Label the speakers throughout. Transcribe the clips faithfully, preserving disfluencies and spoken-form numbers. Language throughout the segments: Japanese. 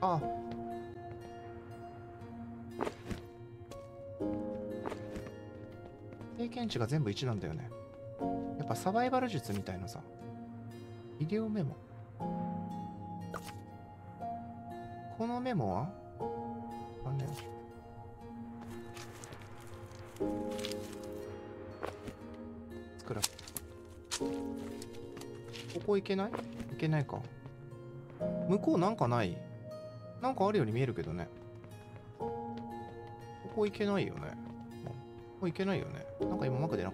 Speaker 1: ああ。経験値が全部いちなんだよね。やっぱサバイバル術みたいなさ。医療メモ。このメモはあね。作らせここ行けない？行けないか。向こうなんかない？なんかあるように見えるけどね。ここ行けないよね。ここ行けないよね。なんか今うまく出なかった。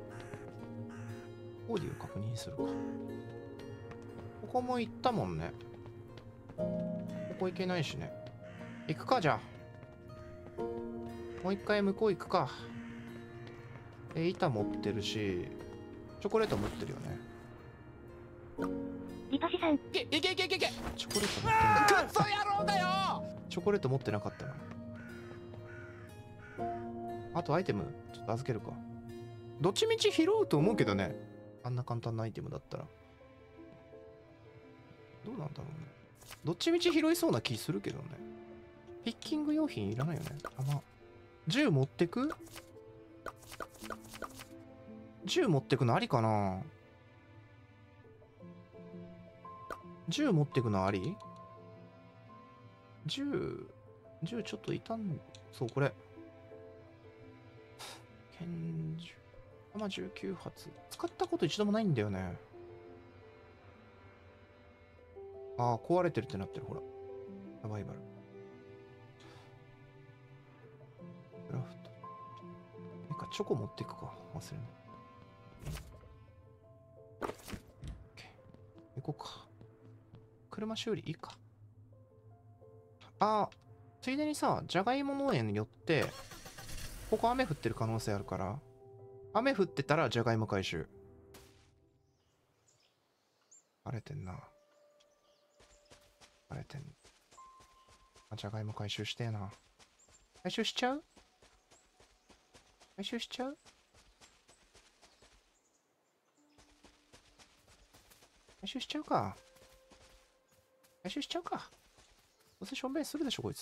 Speaker 1: オーディオ確認するか。ここも行ったもんね。ここ行けないしね。行くか、じゃあ。もう一回向こう行くか。え、板持ってるし、チョコレート持ってるよね。
Speaker 2: リパシさん。
Speaker 3: いけいけいけいけいけ。
Speaker 1: チョコレート持ってない。
Speaker 3: クソ野郎だよ。
Speaker 1: チョコレート持ってなかったな。あとアイテム、ちょっと預けるか。どっちみち拾うと思うけどね。あんな簡単なアイテムだったら。どうなんだろうね。どっちみち拾いそうな気するけどね。ピッキング用品いらないよね。弾。銃持ってく？銃持ってくのありかな？銃持ってくのあり？銃、銃ちょっといたん、そう、これ。拳銃。弾じゅうきゅう発。使ったこと一度もないんだよね。ああ、壊れてるってなってる、ほら。サバイバル。クラフト。なんかチョコ持っていくか。忘れない。行こうか。車修理いいか。ああ、ついでにさ、じゃがいも農園によって、ここ雨降ってる可能性あるから、雨降ってたらじゃがいも回収。晴れてんな。晴れてん。あ、じゃがいも回収してえな。回収しちゃう？回収しちゃう？回収しちゃうか。回収しちゃうか。どうせしょんべんするでしょ、こいつ。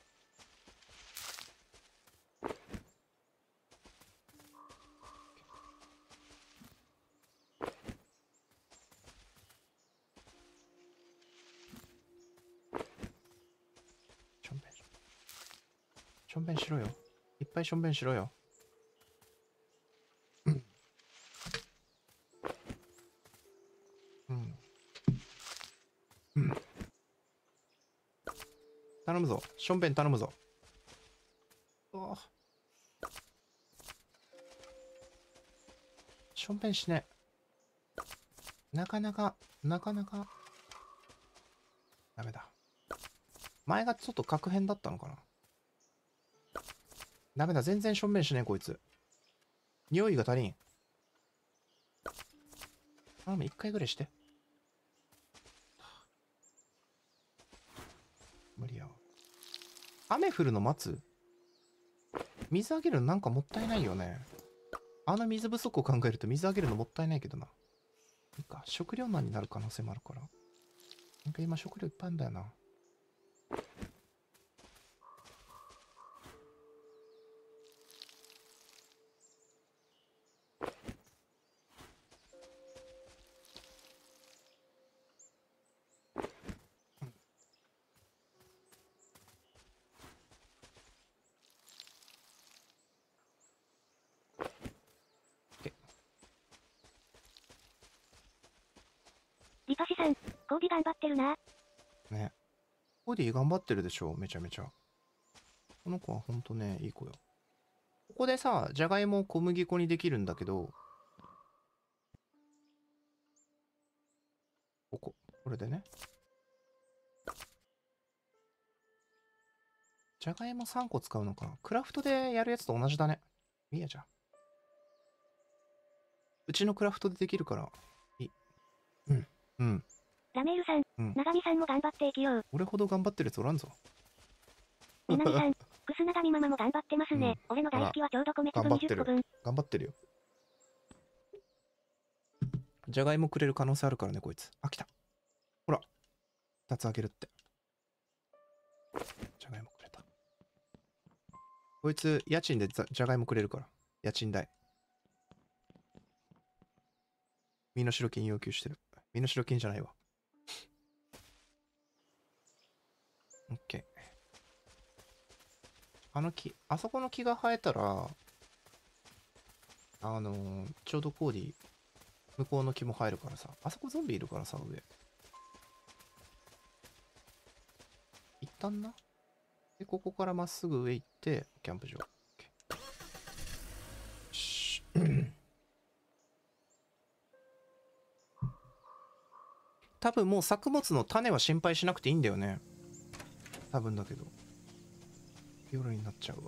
Speaker 1: しょんべん。しょんべんしろよ。いっぱいしょんべんしろよ。うん。うん。うん。頼むぞ。しょんべん頼むぞ。おぉ。しょんべんしね。なかなか、なかなか。ダメだ。前がちょっと確変だったのかな。ダメだ。全然しょんべんしねえ、こいつ。匂いが足りん。頼む、一回ぐらいして。無理やわ。雨降るの待つ？水あげるのなんかもったいないよね。あの水不足を考えると水あげるのもったいないけどな。いいか、食糧難になる可能性もあるから。なんか今食料いっぱいあるんだよな。
Speaker 2: リパシさん、コーディ頑張ってるな。
Speaker 1: ね。コーディ頑張ってるでしょ、めちゃめちゃ。この子はほんとね、いい子よ。ここでさ、じゃがいもを小麦粉にできるんだけど、ここ、これでね。じゃがいもさんこ使うのか。クラフトでやるやつと同じだね。いいや、じゃあ。うちのクラフトでできるから、いい。うん。うん。
Speaker 2: ラメールさん、
Speaker 1: うん。
Speaker 2: 長見さんも頑張って生きよう。
Speaker 1: 俺ほど頑張ってるやつおらんぞ。
Speaker 2: みなみさん、くすながみママも頑張ってますね。
Speaker 1: うん、
Speaker 2: 俺の大好きはちょうど米粒にじゅっこぶん。
Speaker 1: 頑張ってるよ。じゃがいもくれる可能性あるからね、こいつ。あ、来た。ほら。ふたつあげるって。 じゃがいもくれた。こいつ家賃でざじゃがいもくれるから。家賃代。身代金要求してる。身代金じゃないわ。オッケー。あの木、あそこの木が生えたら、あのー、ちょうどコーディ、向こうの木も生えるからさ。あそこゾンビいるからさ、上。一旦な。で、ここからまっすぐ上行って、キャンプ場。し多分もう作物の種は心配しなくていいんだよね。多分だけど。夜になっちゃうわ。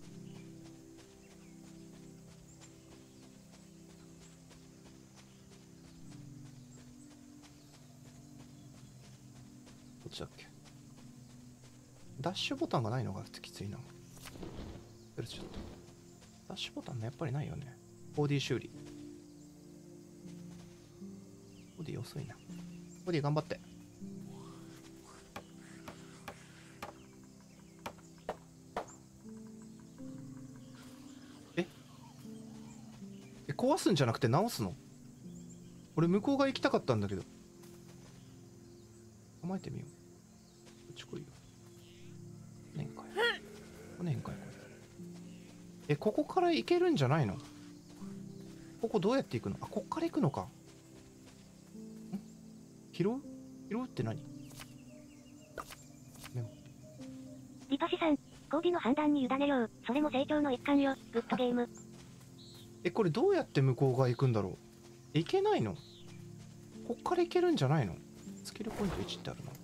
Speaker 1: どっちだっけ。ダッシュボタンがないのがきついな。ずれちゃった。ダッシュボタンね、やっぱりないよね。ボディ修理。ボディ遅いな。ボディ頑張って。ええ、壊すんじゃなくて直すの？俺向こう側行きたかったんだけど。構えてみよう。こっち来いよ。来ねんかい。来ねんかい、これ。え、ここから行けるんじゃないの？ここどうやって行くの？あ、こっから行くのか。ん？拾う？拾うって何？メモ。
Speaker 2: リパシさん、コーディの判断に委ねよう。それも成長の一環よ。グッドゲーム。
Speaker 1: え、これどうやって向こう側行くんだろう？行けないの？こっから行けるんじゃないの？スキルポイントいちってあるな。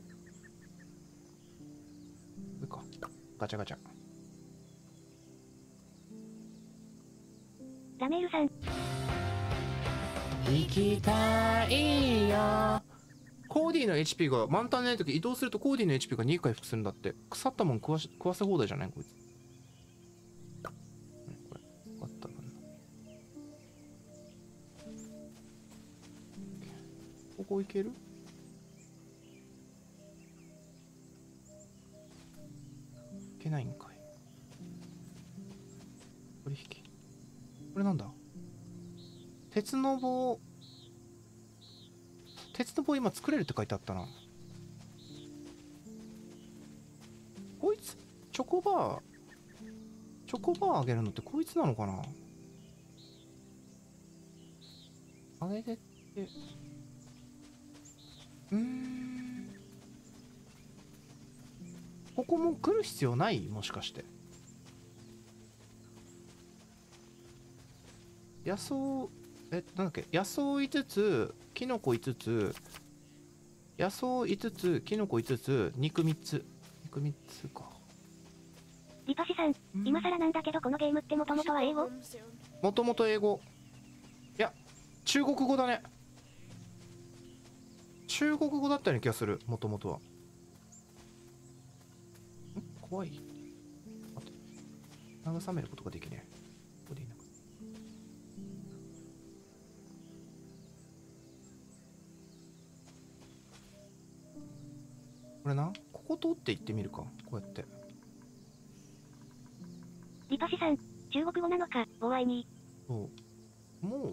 Speaker 1: 上か。ガチャガチャ。
Speaker 2: ラメールさん。
Speaker 3: 行きたいよ。
Speaker 1: コーディの エイチピー が満タンないとき移動するとコーディの エイチピー がに回復するんだって。腐ったもん食わし食わせ放題じゃないこいつ。うんこれ。あったな。ここ行ける？いけないんかい。取引。これなんだ？鉄の棒。鉄の棒今作れるって書いてあったな。こいつチョコバーチョコバーあげるのってこいつなのかな？あげてってうーんここも来る必要ない？もしかして野草えなんだっけ野草いつつキノコいつつ野草いつつキノコいつつ肉みっつ肉みっつか。
Speaker 2: リパシさん、今更なんだけどこのゲームってもともとは英語？
Speaker 1: もともと英語。いや中国語だね。中国語だったような気がする。もともとはん怖い。待って慰めることができねえ。ここでいいのか。これなここ通って行ってみるか。こうやって
Speaker 2: リパシさん、中国語なのか、ボワイに。
Speaker 1: そうもう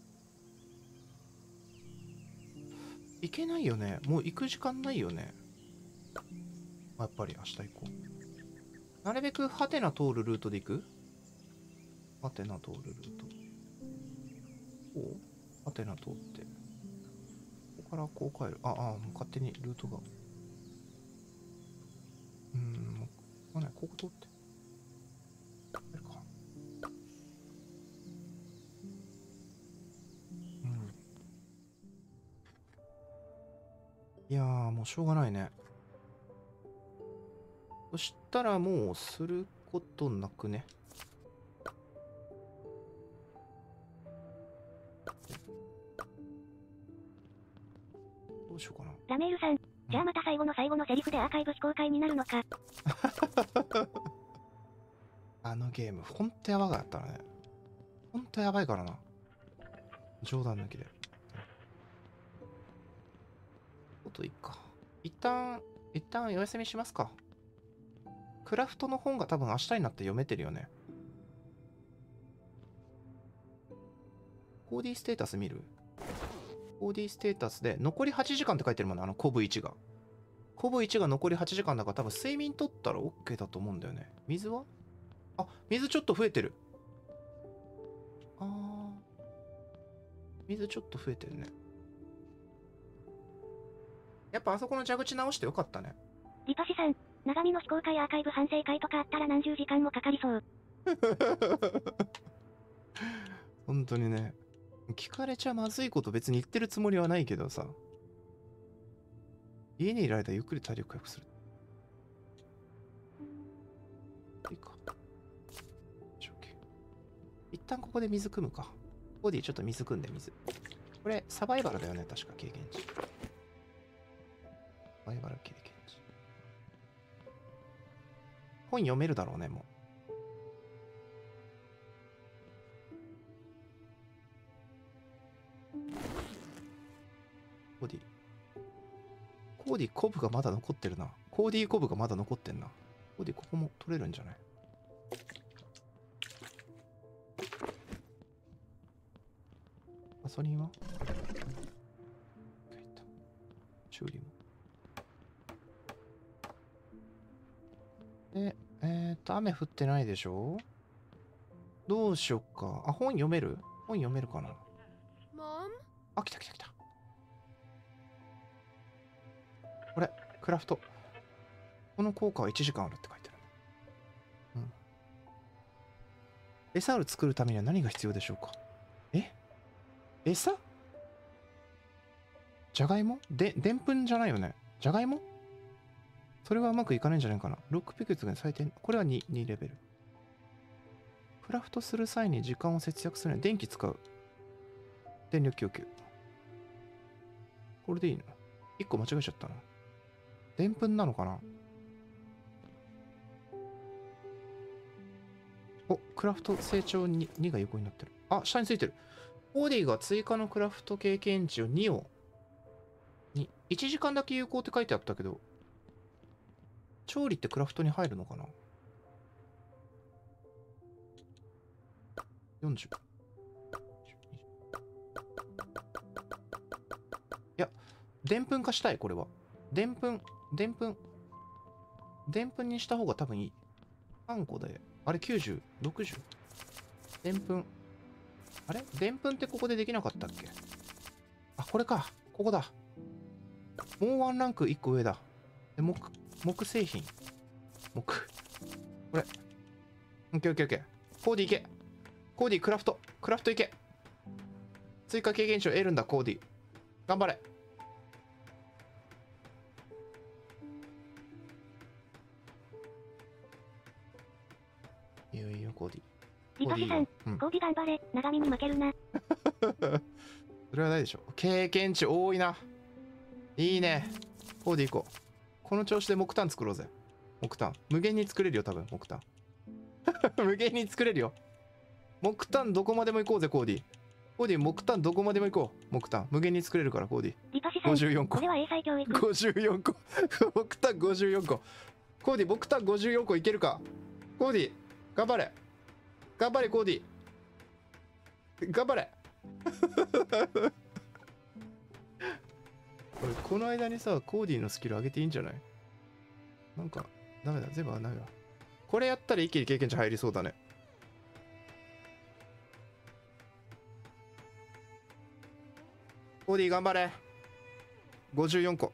Speaker 1: 行けないよね。もう行く時間ないよね。やっぱり明日行こう。なるべくハテナ通るルートで行く。ハテナ通るルートこうハテナ通ってここからこう帰る。ああもう勝手にルートがうーんもうねここ通って帰るか。うんいやーもうしょうがないね。そしたらもうすることなくね。どうしようかな。
Speaker 2: ラメールさん、じゃあまた最後の最後のセリフでアーカイブ非公開になるのか。
Speaker 1: あのゲームほんとやばかったね。ほんとやばいからな。冗談抜きで。こといいか。一旦、一旦お休みしますか。 クラフトの本が多分明日になって読めてるよね。コーディステータス見る？コーディステータスで残りはちじかんって書いてるもんね、あのコブいちが。コブいちが残りはちじかんだから多分睡眠取ったら OK だと思うんだよね。水は？あ、水ちょっと増えてる。あー。水ちょっと増えてるね。やっぱあそこの蛇口直してよかったね。
Speaker 2: リパシさん、長見の非公開アーカイブ反省会とかあったら何十時間もかかりそう。
Speaker 1: 本当にね。聞かれちゃまずいこと別に言ってるつもりはないけどさ。家にいる間ゆっくり体力回復する。いいか。一旦ここで水汲むか。ボディちょっと水汲んで水。これサバイバルだよね、確か経験値。サバイバル経験値。本読めるだろうね、もう。コーディ。コーディコブがまだ残ってるな。コーディコブがまだ残ってんな。コーディここも取れるんじゃない？ガソリンは修理も。で、えーっと、雨降ってないでしょ？どうしよっか。あ、本読める？本読めるかな？あ、来た来た来た。これ、クラフト。この効果はいちじかんあるって書いてある。うん。餌を作るためには何が必要でしょうか？え？餌？じゃがいも？で、でんぷんじゃないよね。じゃがいも？それはうまくいかないんじゃないかな。ロックピクツが最低。これは に, にレベル。クラフトする際に時間を節約するには電気使う。電力供給。これでいいの？ いっ 個間違えちゃったな。でんぷんなのかな？お、クラフト成長 に, にが横になってる。あ、下についてる。オーディが追加のクラフト経験値をにを、に、いちじかんだけ有効って書いてあったけど、調理ってクラフトに入るのかな？ よんじゅう。いや、でんぷん化したい、これは。でんぷん、でんぷん。でんぷんにした方が多分いい。さんこで、あれきゅうじゅう、ろくじゅう。でんぷん。あれでんぷんってここでできなかったっけ？あ、これか。ここだ。もうワンランクいっこ上だ。で、木、木製品。木。これ。オッケーオッケーオッケー。コーディいけ。コーディクラフト。クラフトいけ。追加経験値を得るんだ、コーディ。頑張れ。いいよいいよ、コーディ。
Speaker 2: リパシさん、
Speaker 1: うん、
Speaker 2: コーディ頑張れ。長見に負けるな。
Speaker 1: それはないでしょ。経験値多いな。いいね。コーディ行こう。この調子で木炭作ろうぜ。木炭。無限に作れるよ、多分、木炭。無限に作れるよ。木炭どこまでも行こうぜ、コーディ。コーディ、木炭どこまでも行こう。木炭。無限に作れるから、コーディ。
Speaker 2: リパシさん、
Speaker 1: ごじゅうよんこ。
Speaker 2: これは英才教育。
Speaker 1: ごじゅうよんこ。木炭ごじゅうよんこ。コーディ、木炭ごじゅうよんこいけるか。コーディ、頑張れ。頑張れ、コーディ。頑張れ。これ、この間にさ、コーディのスキル上げていいんじゃない？なんか、ダメだ。全部はないわ。これやったら一気に経験値入りそうだね。コーディ頑張れ。ごじゅうよんこ。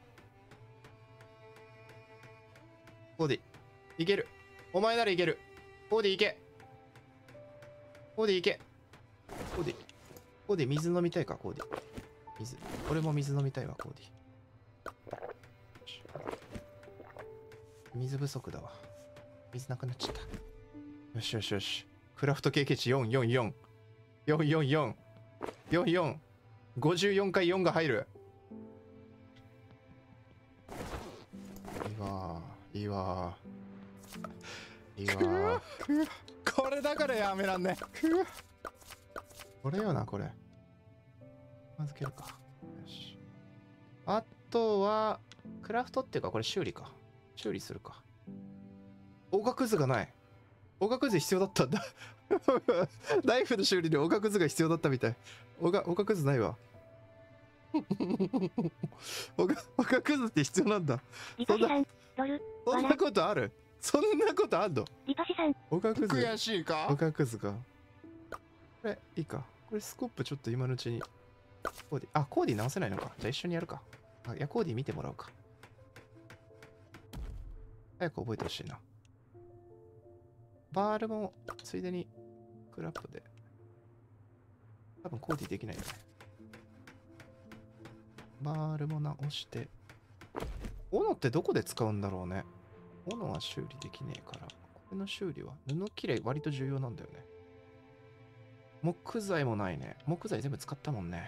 Speaker 1: コーディ、いける。お前ならいける。コーディいけ。コーディいけ。コーディ。コーディ水飲みたいか、コーディ。水。俺も水飲みたいわ、コーディ。水不足だわ。水なくなっちゃった。よしよしよし。クラフト経験値よん、よん、よん。よん、よん、よん。よん、よん。ごじゅうよんかいよんが入る。いいわー。いいわー。いいわー。これだからやめらんね。これよな、これ。まずけるか。よし。あとは、クラフトっていうか、これ修理か。修理するか。 おがくずがない。おがくず必要だったんだ。ナイフの修理におがくずが必要だったみたい。おが、おがくずないわ。おが、おがくずって必要なんだ。
Speaker 2: リパシさん、ロル、
Speaker 1: そんなことある？そんなことあんの？
Speaker 2: リパシさん、
Speaker 1: おがくず。
Speaker 3: 悔しい
Speaker 1: お
Speaker 3: か？
Speaker 1: がくずか。これ、いいか。これスコップちょっと今のうちに。コーディ、あ、コーディ直せないのか。じゃあ一緒にやるか。あ、いや、コーディ見てもらおうか。早く覚えてほしいな。バールもついでにクラップで。多分コーディできないよね。バールも直して。斧ってどこで使うんだろうね。斧は修理できねえから。これの修理は布切れ割と重要なんだよね。木材もないね。木材全部使ったもんね。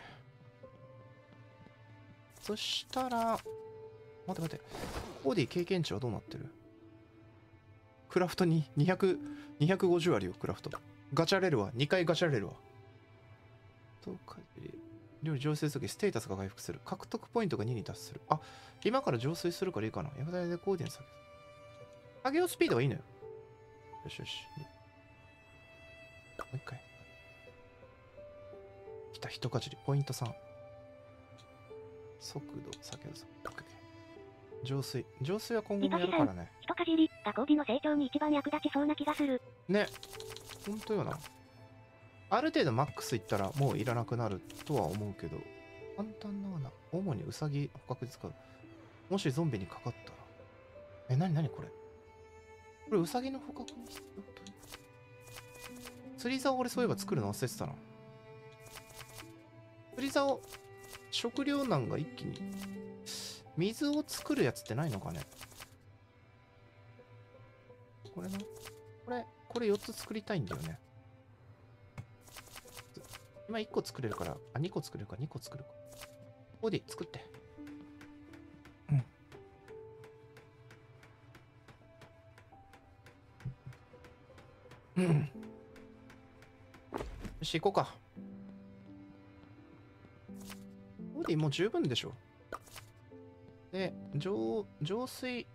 Speaker 1: そしたら、待って待って。コーディ経験値はどうなってる？クラフトににひゃく、にひゃくごじゅうあるよ、クラフト。ガチャれるわ。にかいガチャれるわ。とかじり。料理浄水するときステータスが回復する。獲得ポイントがにに達する。あ、今から浄水するからいいかな。薬剤でコーディネ作業。作業スピードはいいのよ。よしよし。もう一回。来た、一かじり。ポイントさん。速度、先ほどさ。浄水。浄水は今後もやるからね。
Speaker 2: 一かじりがコーディの成長に一番役立ちそうな気がする。
Speaker 1: ね。ほんとよな。ある程度マックスいったらもういらなくなるとは思うけど。簡単な罠。主にウサギ捕獲で使う。もしゾンビにかかったら。え、なになにこれ。これウサギの捕獲に必要と。釣り竿俺そういえば作るの忘れてたな。釣り竿、食糧難が一気に。水を作るやつってないのかね。これな。これ、これよっつ作りたいんだよね。今いっこ作れるから、あ、にこ作れるからにこ作るか。ボディ作って。うん。うん。よし、行こうか。ボディもう十分でしょ。で、浄、浄水。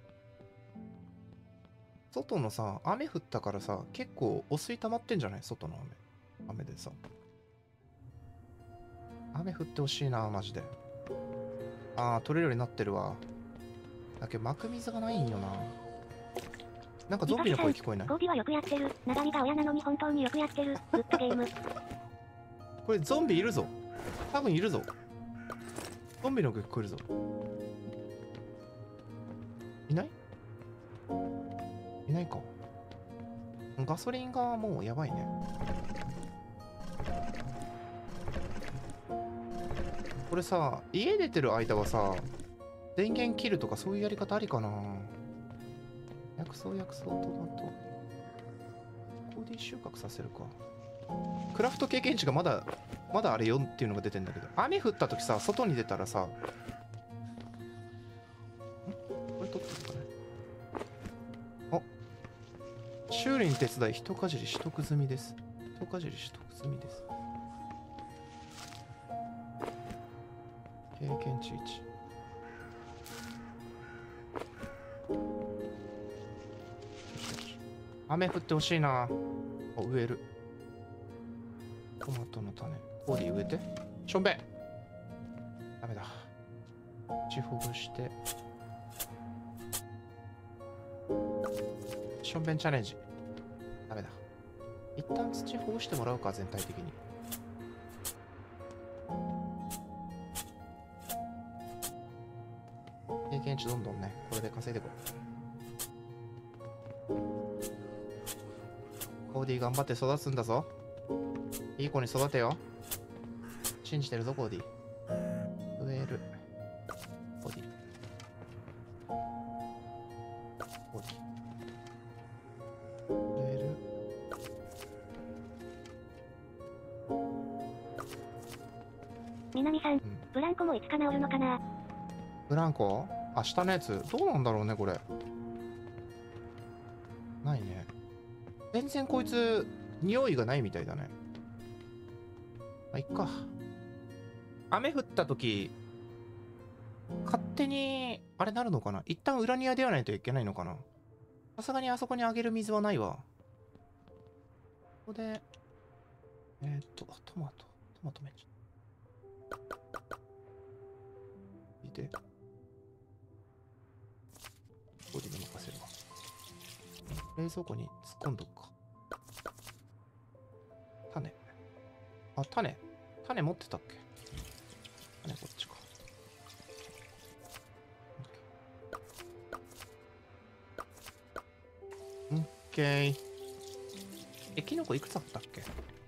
Speaker 1: 外のさ、雨降ったからさ、結構お水溜まってんじゃない？外の雨。雨でさ。雨降ってほしいな、マジで。ああ、取れるようになってるわ。だけど、巻く水がないんよな。なんかゾンビの声聞こえない？
Speaker 2: コーディはよくやってる。長見が親なのに本当によくやってる。グッドゲーム。
Speaker 1: これゾンビいるぞ。多分いるぞ。ゾンビの声聞こえるぞ。いない？いないか。ガソリンがもうやばいね。これさ、家出てる間はさ、電源切るとかそういうやり方ありかな。薬草薬草トマト。コーディ収穫させるか。クラフト経験値がまだ、まだあれよんっていうのが出てんだけど。雨降った時さ、外に出たらさ、んこれ取ってるかね。あ、修理に手伝い、一かじり取得済みです。一かじり取得済みです。経験値いち。雨降ってほしいな。お、植える。トマトの種。コーディ植えて。しょんべん。ダメだ。土ほぐして。しょんべんチャレンジ。ダメだ。一旦土ほぐしてもらうか、全体的に。経験値どんどんね、これで稼いでいこう。コーディ頑張って育つんだぞ。いい子に育てよ。信じてるぞ、コーディ。植える。コーディ。コーディ。植える。
Speaker 2: 南さん、
Speaker 1: うん、
Speaker 2: ブランコもいつか治るのかな。
Speaker 1: ブランコ？あ、下のやつどうなんだろうね、これ。ないね。全然こいつ、匂いがないみたいだね。まあ、いっか。雨降った時、勝手に、あれなるのかな？一旦裏庭ではないといけないのかな？ さすがにあそこにあげる水はないわ。ここで、えー、っと、あトマト。トマトめっちゃ。いいで。ここで任せるわ。冷蔵庫に突っ込んどくか。種。あ、種。種持ってたっけ？種こっちか。オッケー。え、キノコいくつあったっけ？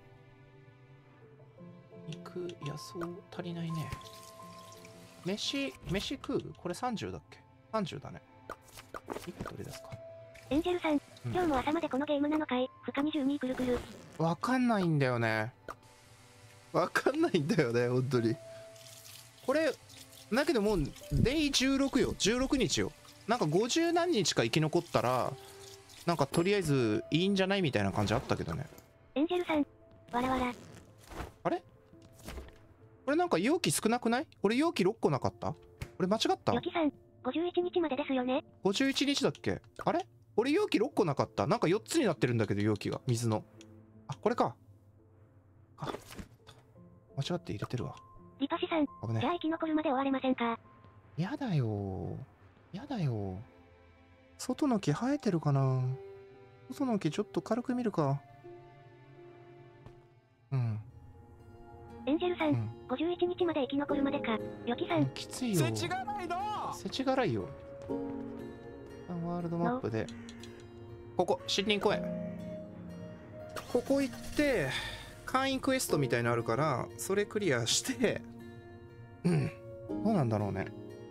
Speaker 1: 肉、野草足りないね。飯、飯食う？これさんじゅうだっけ？ さんじゅう だね。いっこ取り出すか。
Speaker 2: エンジェルさん、
Speaker 1: うん
Speaker 2: 今日も朝までこのゲームなのかい？負荷にじゅうにくるくる。
Speaker 1: わかんないんだよね。わかんないんだよね、本当に。これ、だけどもう、デイじゅうろくよ。じゅうろくにちよ。なんかごじゅう何日か生き残ったら、なんかとりあえずいいんじゃないみたいな感じあったけどね。
Speaker 2: エンジェルさん、わらわら。
Speaker 1: あれこれなんか容器少なくない？俺容器ろっこなかった？俺間違った？
Speaker 2: よきさん、ごじゅういちにちまでですよね。
Speaker 1: ごじゅういちにちだっけ？あれ俺容器ろっこなかった？なんかよっつになってるんだけど容器が。水の。あ、これか。あ、間違って入れてるわ。
Speaker 2: リパシさん、
Speaker 1: 危ね
Speaker 2: じゃあ生き残るまで終われませんか？
Speaker 1: やだよー。やだよー。外の木生えてるかな？外の木ちょっと軽く見るか。うん。
Speaker 2: エンジェルさん、
Speaker 1: うん。
Speaker 2: ごじゅういちにちまで生き残るまでか。よきさん、
Speaker 1: きついよ。
Speaker 3: 世知辛いの。
Speaker 1: 世知辛いよ。ワールドマップで。ここ、森林公園。ここ行って、会員クエストみたいのあるから、それクリアして、うん。どうなんだろうね。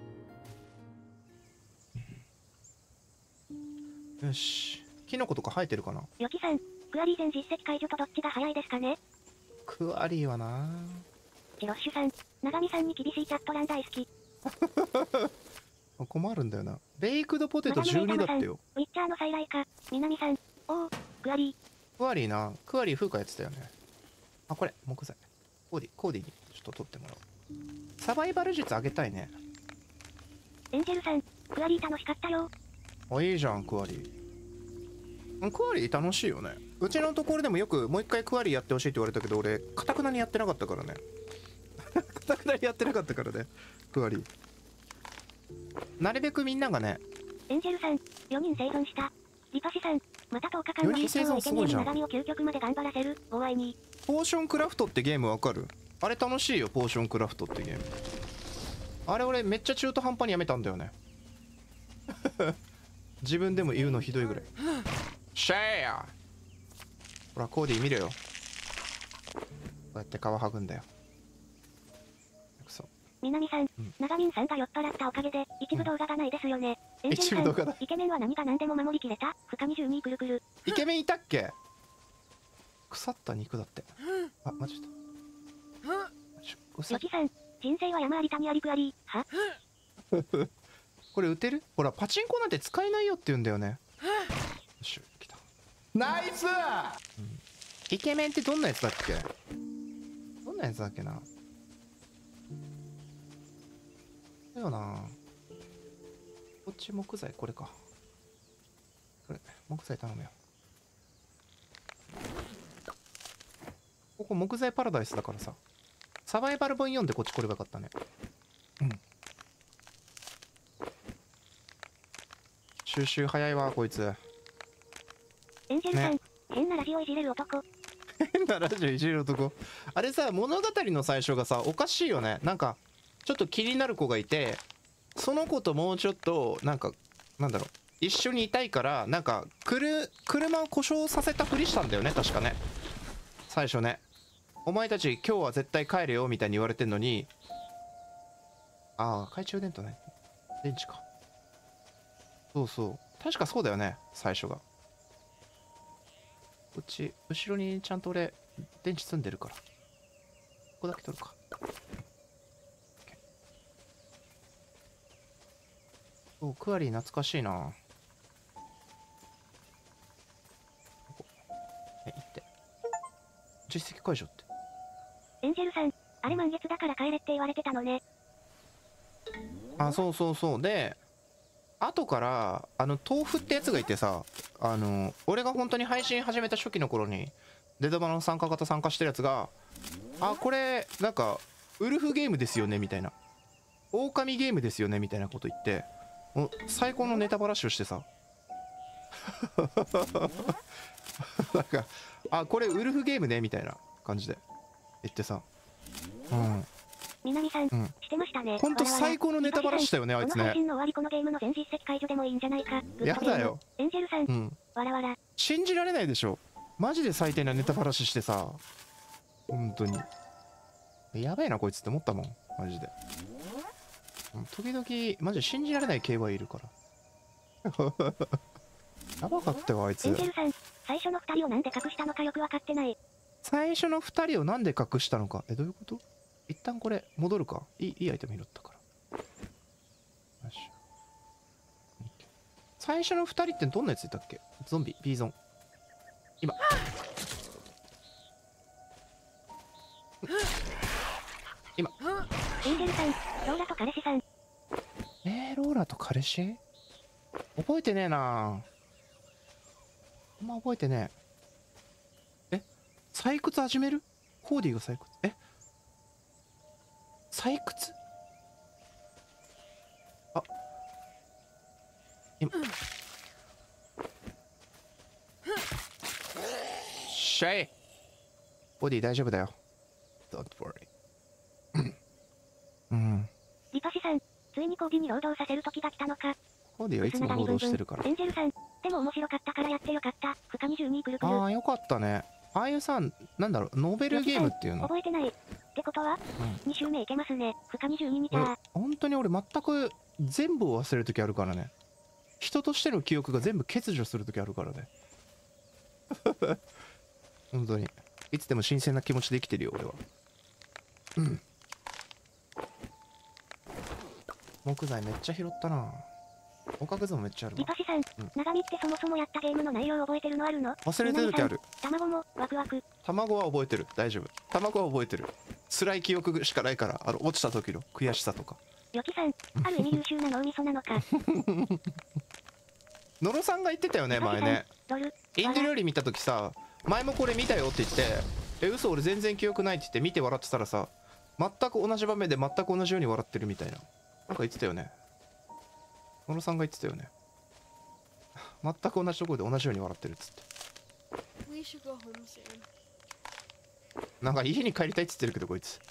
Speaker 1: よし。キノコとか生えてるかな？
Speaker 2: よきさん、クアリー全実績解除とどっちが早いですかね？
Speaker 1: クワリーはな。
Speaker 2: チロッシュさん、長見さんに厳しいチャット欄大好き。
Speaker 1: 困るんだよな。ベイクドポテトじゅうにだってよ。
Speaker 2: ウィッチャーの再来か。南さん、おお、クアリー。
Speaker 1: クワリーな。クワリー風花やってたよね。あ、これ、木材。コーディ、コーディにちょっと取ってもらおう。サバイバル術あげたいね。
Speaker 2: エンジェルさん、クアリー楽しかったよ。
Speaker 1: あ、いいじゃん、クワリー。うんクワリー楽しいよね。うちのところでもよくもう一回クワリーやってほしいって言われたけど、俺、かたくなにやってなかったからね。かたくなにやってなかったからね、クワリー。なるべくみんながね、
Speaker 2: エンジェルさん、よにん生存した。リパシさん、またとおかかんの
Speaker 1: よにん生存
Speaker 2: 出走をイケメン
Speaker 1: すごいじゃん
Speaker 2: 長見を究極まで頑張らせる。お会いに。
Speaker 1: ポーションクラフトってゲームわかる？あれ楽しいよ、ポーションクラフトってゲーム。あれ俺めっちゃ中途半端にやめたんだよね。自分でも言うのひどいぐらい。シェアほらコーディ見るよ。こうやって皮剥ぐんだよ。くそ。
Speaker 2: 南さん、
Speaker 1: うん
Speaker 2: 長見さんが酔っ払ったおかげで一部動画がないですよね。エンジェルさん
Speaker 1: 一部動画だ。
Speaker 2: イケメンは何が何でも守りきれた。負荷にじゅうにくるくる。
Speaker 1: イケメンいたっけ？腐った肉だって。あ、間違えた。ちょうさ
Speaker 2: よきさん、人生は山あり谷ありクアリー。は
Speaker 1: これ撃てる？ほらパチンコなんて使えないよって言うんだよね。よし来た。
Speaker 3: ナイス。
Speaker 1: イケメンってどんなやつだっけ？どんなやつだっけな。だよな。こっち木材これか。これ木材頼むよ。ここ木材パラダイスだからさ。サバイバル本読んでこっち来ればよかったね。うん。収集早いわこいつ。
Speaker 2: エンジェルさん、
Speaker 1: ね
Speaker 2: 変なラジオいじれる男。
Speaker 1: 変なラジオいじる男。あれさ物語の最初がさおかしいよね。なんかちょっと気になる子がいて、その子ともうちょっとなんかなんだろう一緒にいたいからなんかくる車を故障させたふりしたんだよね確かね。最初ね。お前たち今日は絶対帰れよみたいに言われてんのに、ああ懐中電灯ね、電池か。そうそう確かそうだよね最初が。こっち後ろにちゃんと俺電池積んでるからここだけ取るか。そうクアリー懐かしいな。ここえ行って実績解除って。
Speaker 2: エンジェルさん、あれ満月だから帰れって言われてたのね。
Speaker 1: あそうそうそうで後からあの豆腐ってやつがいてさ、あの俺が本当に配信始めた初期の頃にデドバの参加型参加してるやつが、あこれなんかウルフゲームですよねみたいな、狼ゲームですよねみたいなこと言って、もう最高のネタばらしをしてさなんかあこれウルフゲームねみたいな感じで言ってさ、うん
Speaker 2: 南さん、
Speaker 1: うん
Speaker 2: してましたね。
Speaker 1: ほんと最高のネタばらしたよねあいつ
Speaker 2: この配
Speaker 1: ね。
Speaker 2: 信の終わりこのゲームの全実績解除でもいいんじゃないか。グッドゲーム
Speaker 1: やだよ。
Speaker 2: エンジェルさん、
Speaker 1: うん
Speaker 2: わらわら。
Speaker 1: 信じられないでしょ、マジで最低なネタばらししてさ、本当にやべえなこいつって思ったもんマジで。時々マジで信じられない ケーワイ いるからやばかったよあいつ。
Speaker 2: エンジェルさん、最初の二人をなんで隠したのかよくわかってない。
Speaker 1: 最初のふたりをなんで隠したのか、えどういうこと。一旦これ戻るか。いいいいアイテム拾ったからよし。最初のふたりってどんなやついたっけ。ゾンビ B ゾン今今
Speaker 2: エンジェルさん、ローラと彼氏さん。
Speaker 1: えー、ローラと彼氏覚えてねえなあ。あんま覚えてねえ。え採掘始める。コーディが採掘、え採掘、あ今シャイコーディ大丈夫だよ Don't worry うん
Speaker 2: リパシさん、ついにコーディに労働させる時が来たのか。
Speaker 1: コーディはいつも労働してるから。
Speaker 2: エンジェルさん、でも面白かったからやってよかった。負荷にじゅうにくるくる。
Speaker 1: ああよかったね。ああいうさ、なんだろう、ノベルゲームっていうの。
Speaker 2: 覚えてない。ってことは、
Speaker 1: うん、
Speaker 2: に周目いけますね。負荷にじゅうににじゃあ。
Speaker 1: 本当に俺全く全部を忘れる時あるからね。人としての記憶が全部欠如する時あるからね本当にいつでも新鮮な気持ちで生きてるよ俺は。うん木材めっちゃ拾ったな。おかくずもめっちゃあるわ。
Speaker 2: リパシさん、長見ってそもそもやったゲームの内容覚えてるのあるの。
Speaker 1: 忘れてる時ある。
Speaker 2: 卵もワクワク。
Speaker 1: 卵は覚えてる、大丈夫。卵は覚えてる。辛い記憶しかないから、あの落ちた時の悔しさとか。
Speaker 2: ヨキさん、ある意味優秀な脳みそなのか。
Speaker 1: 野呂さんが言ってたよね前ね。
Speaker 2: ロル
Speaker 1: インド料理見た時さ、前もこれ見たよって言って、え嘘俺全然記憶ないって言って見て笑ってたらさ、全く同じ場面で全く同じように笑ってるみたいな、なんか言ってたよね。野呂さんが言ってたよね。全く同じところで同じように笑ってるっつって。
Speaker 4: We should go home soon.
Speaker 1: なんか家に帰りたいっつってるけどこいつ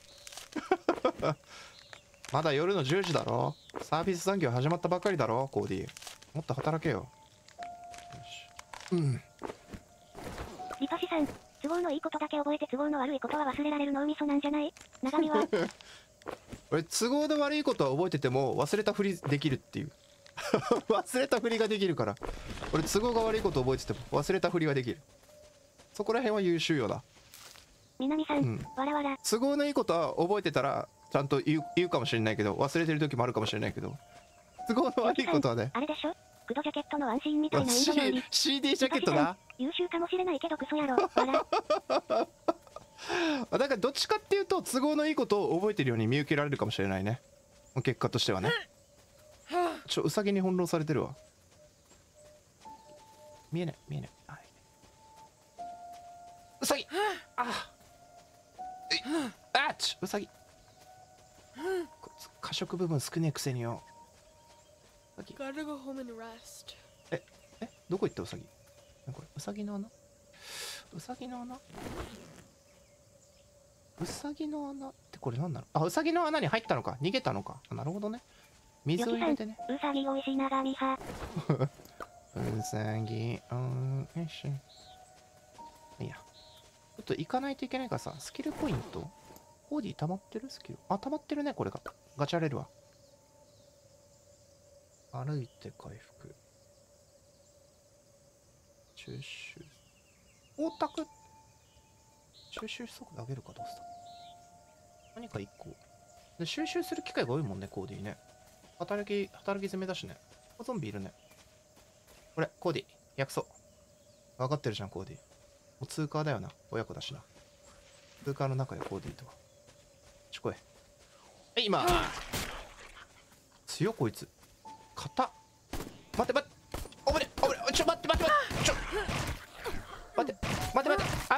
Speaker 1: まだ夜のじゅうじだろ。サービス残業始まったばかりだろコーディ。もっと働けよ。よし。うん
Speaker 2: リパシさん、都合のいいことだけ覚えて都合の悪いことは忘れられる脳みそなんじゃない。長見は
Speaker 1: 俺都合の悪いことは覚えてても忘れたふりできるっていう忘れたふりができるから。俺都合が悪いこと覚えてても忘れたふりができる。そこら辺は優秀よな。
Speaker 2: 南さん、
Speaker 1: うん、
Speaker 2: わらわら。
Speaker 1: 都合のいいことは覚えてたらちゃんと言う、言うかもしれないけど、忘れてる時もあるかもしれないけど、都合の悪いことはね。
Speaker 2: あれでしょ、クドジャケットのワンシーンみたいなインド料理。
Speaker 1: シーディー ジャケットな。
Speaker 2: 優秀かもしれないけどクソ野郎。わら
Speaker 1: だからどっちかっていうと都合のいいことを覚えてるように見受けられるかもしれないね、結果としてはね。ちょウサギに翻弄されてるわ。見えない見えない、はい、ウサギあえあっちウサギこいつ過食部分少ねえくせによ。ウサギ
Speaker 4: Gotta go home and rest.
Speaker 1: ええどこ行ったウサギ。これウサギの穴、ウサギの穴、ウサギの穴ってこれ何なの。あウサギの穴に入ったのか、逃げたのか。なるほどね、水を入れてね。
Speaker 2: ウサギおいしい長見派
Speaker 1: ウサギおいしい。いやちょっと行かないといけないからさ、スキルポイントコーディ溜まってる。スキルあ溜まってるね。これがガチャれるわ。歩いて回復、収集光沢、収集速度上げるか。どうした何かいっこで収集する機会が多いもんねコーディね。働き働き詰めだしね。ゾンビいるね。これコーディ薬草分かってるじゃんコーディ。もう通過だよな、親子だしな。通過の中よコーディとは。ちこええ今強っこいつ。硬っ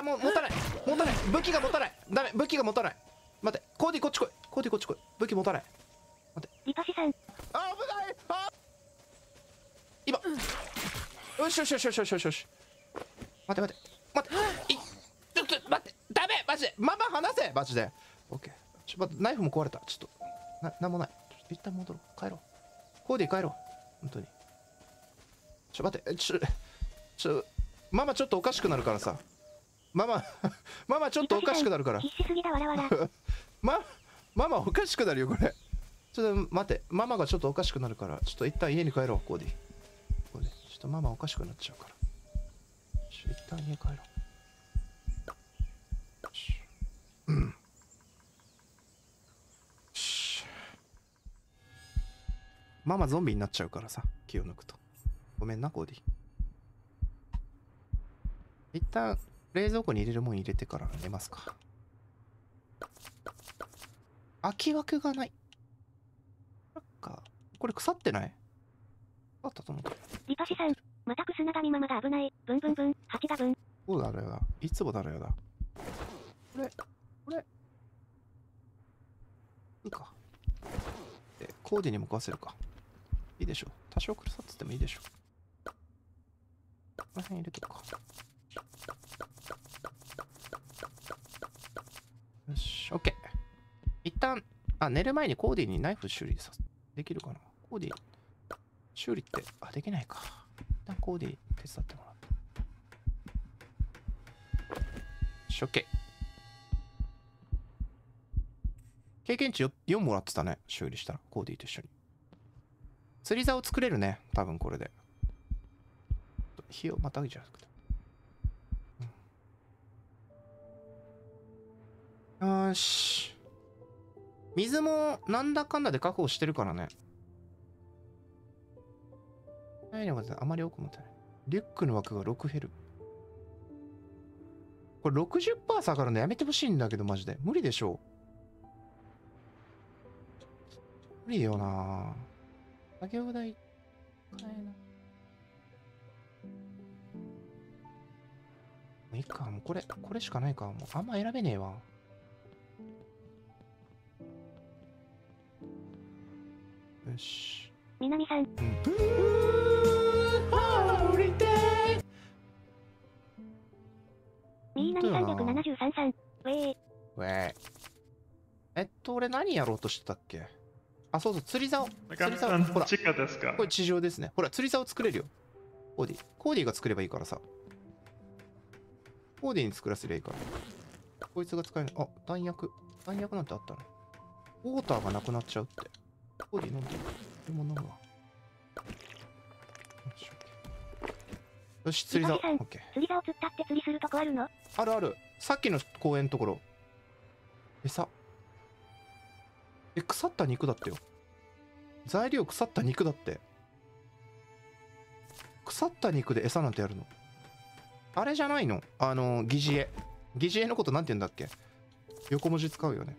Speaker 1: も持たない持たない武器が持たないダメ武器が持たない待ってコーディこっち来いコーディこっち来い武器持たない
Speaker 2: リパシさん、
Speaker 3: あ、危ない。あ、
Speaker 1: 今よしよしよしよしよしよしよし待って待って待っていちょっと待ってダメマジでママ離せマジでオッケーちょっと待ってナイフも壊れたちょっとななんもないちょっと一旦戻ろう帰ろうコーディ帰ろう本当にちょ待ってちょちょママちょっとおかしくなるからさママママちょっとおかしくなるから
Speaker 2: 必死すぎだわらわら。
Speaker 1: まママおかしくなるよこれちょっと待ってママがちょっとおかしくなるからちょっと一旦家に帰ろうコーディコーディちょっとママおかしくなっちゃうからちょ一旦家帰ろうよしうんよしママゾンビになっちゃうからさ気を抜くとごめんなコーディ一旦冷蔵庫に入れるもん入れてから寝ますか空き枠がないなんかこれ腐ってないあったと思う
Speaker 2: リパシさん、またクスナガミママが危ない。ブンブンブン、ハチがブン。
Speaker 1: そうだろよだいつもだろよだこれこれいいかでコーディにも食わせるかいいでしょ多少腐っててもいいでしょこの辺入れとくかよし、オッケー。一旦、あ、寝る前にコーディにナイフ修理さできるかなコーディ、修理って、あ、できないか。一旦コーディ手伝ってもらう。よし、オッケー。経験値 よんもらってたね、修理したら、コーディと一緒に。釣り竿作れるね、多分これで。火をまたげちゃう。よーし水もなんだかんだで確保してるからねないのがあまり多く持ってないリュックの枠がろく減るこれ ろくじゅっパーセント 下がるのやめてほしいんだけどマジで無理でしょ無理よな作業台買えないもういいかもうこれこれしかないかもうあんま選べねえわよし。
Speaker 2: みなみさん。みーなみさんびゃくななじゅうさんさん。ウェー。
Speaker 1: ウェー。えっと、俺何やろうとしてたっけあ、そうそう、釣り竿。釣り竿。ほら、
Speaker 5: 地下ですか
Speaker 1: これ地上ですね。ほら、釣り竿作れるよ。コーディ。コーディが作ればいいからさ。コーディに作らせりゃいいから。こいつが使える。あ、弾薬。弾薬なんてあったのウォーターがなくなっちゃうって。コーディ飲んでる。でも飲むわ。よし、よし釣り竿。オッケー。
Speaker 2: 釣り竿釣ったって釣りするとこあるの？
Speaker 1: あるある。さっきの公園のところ。餌。え、腐った肉だってよ。材料腐った肉だって。腐った肉で餌なんてやるの？あれじゃないの？あの、疑似餌。疑似餌のことなんて言うんだっけ？横文字使うよね。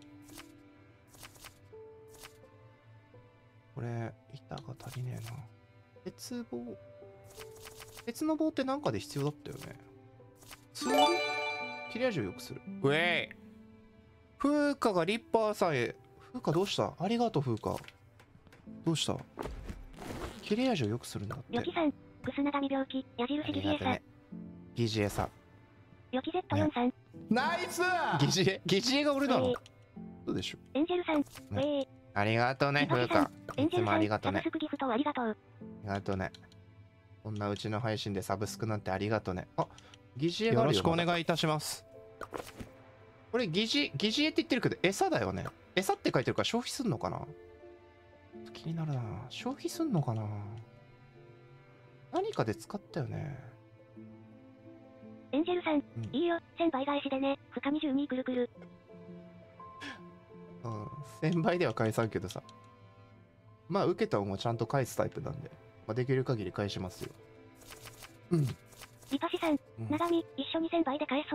Speaker 1: これ、板が足りねえな。鉄棒。鉄の棒ってなんかで必要だったよね。ツール？切れ味を良くする。ウェイ！風花がリッパーさんへ。風花どうした？ありがとう、風花。どうした？切れ味を良くするんだって。
Speaker 2: よきさん、クスナガミ病気、矢印疑似餌。
Speaker 1: ね、疑似餌。
Speaker 2: よき ゼットよん さん。
Speaker 3: ナイス
Speaker 1: 疑似餌疑似餌が俺なの？どうでしょう。
Speaker 2: エンジェルさん、ウェイ。
Speaker 1: ありがとうね、風花。いつもありがとうね。
Speaker 2: サブスクギフトありがとう。
Speaker 1: ありがとうね。こんなうちの配信でサブスクなんてありがとうね。あ、疑似餌があるよ。よろしくお願いいたします。これ疑似、疑似餌って言ってるけど餌だよね。餌って書いてるから消費すんのかな？気になるな。消費すんのかな？何かで使ったよね。
Speaker 2: エンジェルさん、うん、いいよ、せんばい返しでね。負荷にじゅうにくるくる。
Speaker 1: うん、せんばいでは返さんけどさ。まあ、受けた恩はちゃんと返すタイプなんで、まあ、できる限り返しますよ。うん。
Speaker 2: リパシさん、うん、長見、一緒にせんばいで返そう。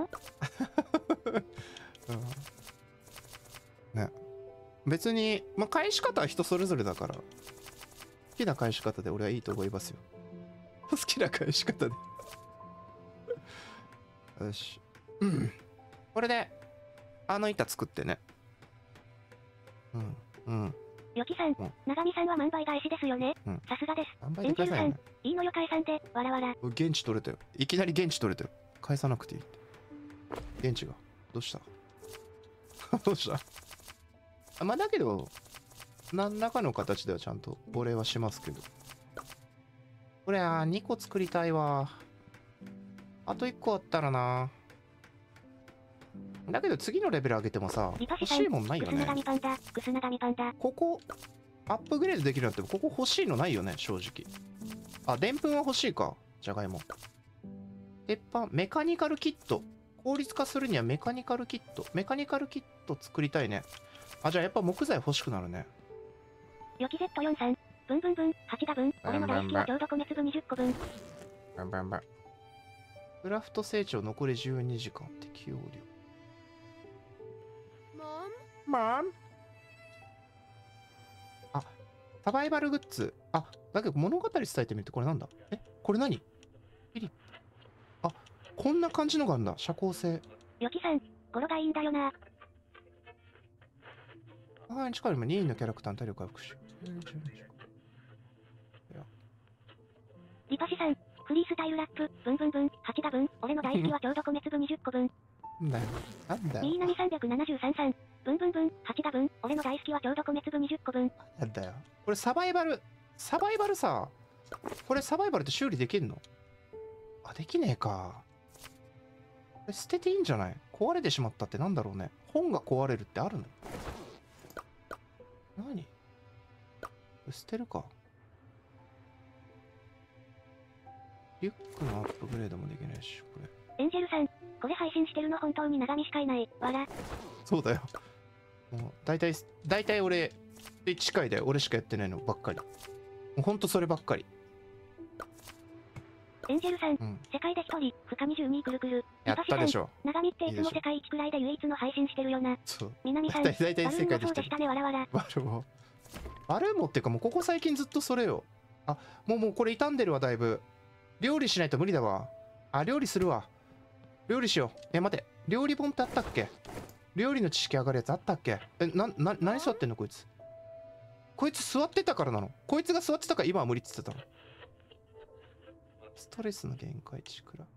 Speaker 1: うん、ね。別に、まあ、返し方は人それぞれだから、好きな返し方で俺はいいと思いますよ。好きな返し方で。よし。 うんこれであの板作ってね。うんうん
Speaker 2: よきさん、
Speaker 1: うん
Speaker 2: 長見さんは万倍返しですよね。
Speaker 1: うん
Speaker 2: さすがです。
Speaker 1: 何倍で返さないよね。
Speaker 2: いいのよ解散で、わらわら。
Speaker 1: 現地取れたよ。いきなり現地取れたよ。返さなくていいって現地がどうしたどうしたあまあだけど何らかの形ではちゃんとお礼はしますけど。これあにこ作りたいわ。あといっこあったらな。だけど次のレベル上げてもさ欲
Speaker 2: リパシさん、
Speaker 1: しいもんないよ
Speaker 2: くす長
Speaker 1: ね。
Speaker 2: 見パンダ、くす長見パンダ。
Speaker 1: ここアップグレードできるようになってもここ欲しいのないよね正直。あでんぷんは欲しいか。じゃがいも鉄板メカニカルキット効率化するにはメカニカルキットメカニカルキット作りたいね。あじゃあやっぱ木材欲しくなるね。
Speaker 2: よき ゼットよんじゅうさん、ブンブンブン、はちだぶん、俺の大好きはちょうど米粒にじゅっこぶん。
Speaker 1: バンバンバンクラフト成長残りじゅうにじかん適用量
Speaker 4: Mom?
Speaker 1: マンあサバイバルグッズあだけど物語伝えてみるとこれなんだえこれ何フィリップあこんな感じのがあるんだ社交性
Speaker 2: よきさん、語呂がいいんだよな。
Speaker 1: 母親に近いよりも任意のキャラクターの体力回復し
Speaker 2: リパシさん、フリースタイルラップ、ブンブンブン、はちだぶん、俺の大好きはちょうど米粒にじゅっこぶん。
Speaker 1: なんだよなんだよ
Speaker 2: ミーナミさんびゃくななじゅうさんさん、ブンブンブン、はちだぶん、俺の大好きはちょうど米粒にじゅっこぶん。
Speaker 1: なんだよこれサバイバルサバイバルさこれサバイバルって修理できんのあできねえかこれ捨てていいんじゃない。壊れてしまったってなんだろうね。本が壊れるってあるの何これ捨てるか。リュックのアップグレードもできないしこれ
Speaker 2: エンジェルさん、これ配信してるの本当に長見しかいない。わら。
Speaker 1: そうだよもう大体大体俺近いだよ。俺しかやってないのばっかり。もうほんとそればっかり。
Speaker 2: エンジェルさん、
Speaker 1: うん
Speaker 2: 世界で一人、負荷にじゅうにくるくる。
Speaker 1: やったでしょ。
Speaker 2: 長見っていつ
Speaker 1: いいでしょ
Speaker 2: も世界一くらいで唯一の配信してるよな。
Speaker 1: そう
Speaker 2: 南さん、
Speaker 1: 大体大体
Speaker 2: バルーン
Speaker 1: 世界でしてる
Speaker 2: もそうでしたね、わらわら。
Speaker 1: バルモバルモっていうかもうここ最近ずっとそれよ。あもうもうこれ傷んでるわだいぶ。料理しないと無理だわ。あ料理するわ。料理しよう。え待て料理本ってあったっけ。料理の知識上がるやつあったっけ。えなな何座ってんのこいつ。こいつ座ってたからなの。こいつが座ってたから今は無理って言ってたの。ストレスの限界値くら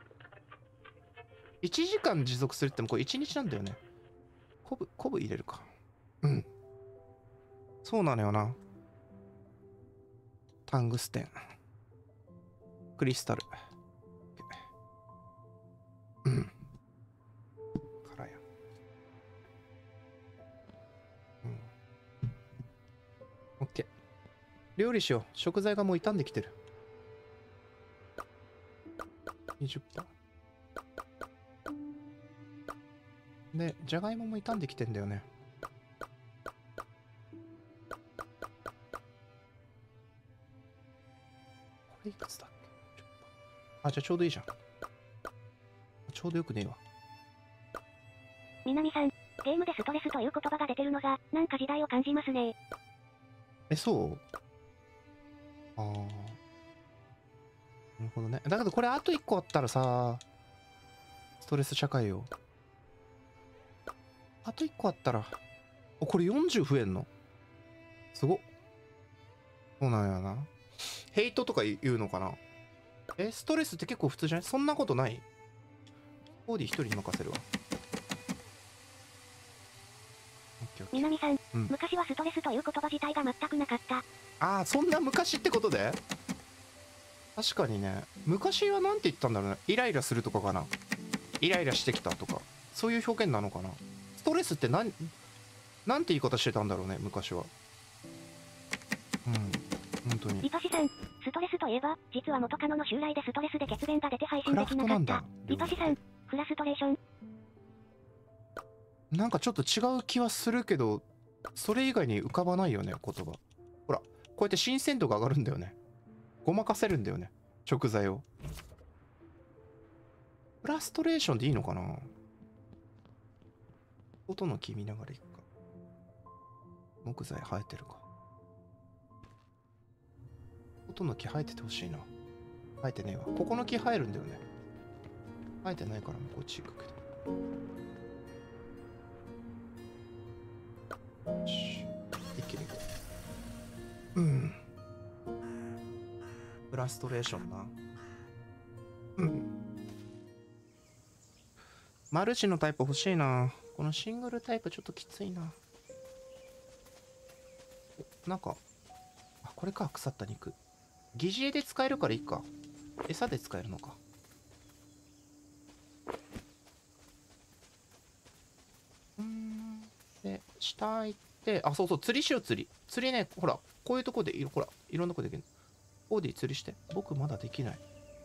Speaker 1: いちじかん持続するってもこれいちにちなんだよね。コブコブ入れるか。うんそうなのよな。タングステンクリスタルうんからやうんオッケー料理しよう。食材がもう傷んできてる。にじゅっパーセントでじゃがいもも傷んできてんだよね。これいくつだっけ。あじゃあちょうどいいじゃん。ちょうどよくねえわ。
Speaker 2: 南さん、ゲームでストレスという言葉が出てるのが、なんか時代を感じますね。
Speaker 1: えそうああなるほどね。だけどこれあといっこあったらさストレス社会よ。あといっこあったらおこれよんじゅう増えんのすごっ。そうなんやな。ヘイトとか言うのかな。えストレスって結構普通じゃない。そんなことない。コーディ一人に任せるわ。オッケーオッケー。
Speaker 2: 南さん、
Speaker 1: うん
Speaker 2: 昔はストレスという言葉自体が全くなかった。
Speaker 1: ああそんな昔ってことで確かにね。昔はなんて言ったんだろうね。イライラするとかかな。イライラしてきたとかそういう表現なのかな。ストレスって何なんて言い方してたんだろうね昔は。うん本当に
Speaker 2: リパシさん、ストレスといえば、実は元カノの襲来でストレスで血便が出て配信
Speaker 1: クラ
Speaker 2: できなかった
Speaker 1: フトなんだ。
Speaker 2: リパシさん、フラストレーション。
Speaker 1: なんかちょっと違う気はするけどそれ以外に浮かばないよね言葉。ほらこうやって新鮮度が上がるんだよね。ごまかせるんだよね食材を。フラストレーションでいいのかな。音の木見ながらいくか。木材生えてるか。音の木生えててほしいな。生えてねえわ。ここの木生えるんだよね。 あえてないからもうこっち行くけど。よし、一気に行こう。うん。フラストレーションな。うん。マルチのタイプ欲しいな。このシングルタイプちょっときついな。なんか、あ、これか、腐った肉。疑似餌で使えるからいいか。餌で使えるのか。うーん。で、下行って、あ、そうそう、釣りしよう、釣り。釣りね、ほら、こういうとこでいる、ほら、いろんなとこできる。コーディ釣りして。僕まだできない。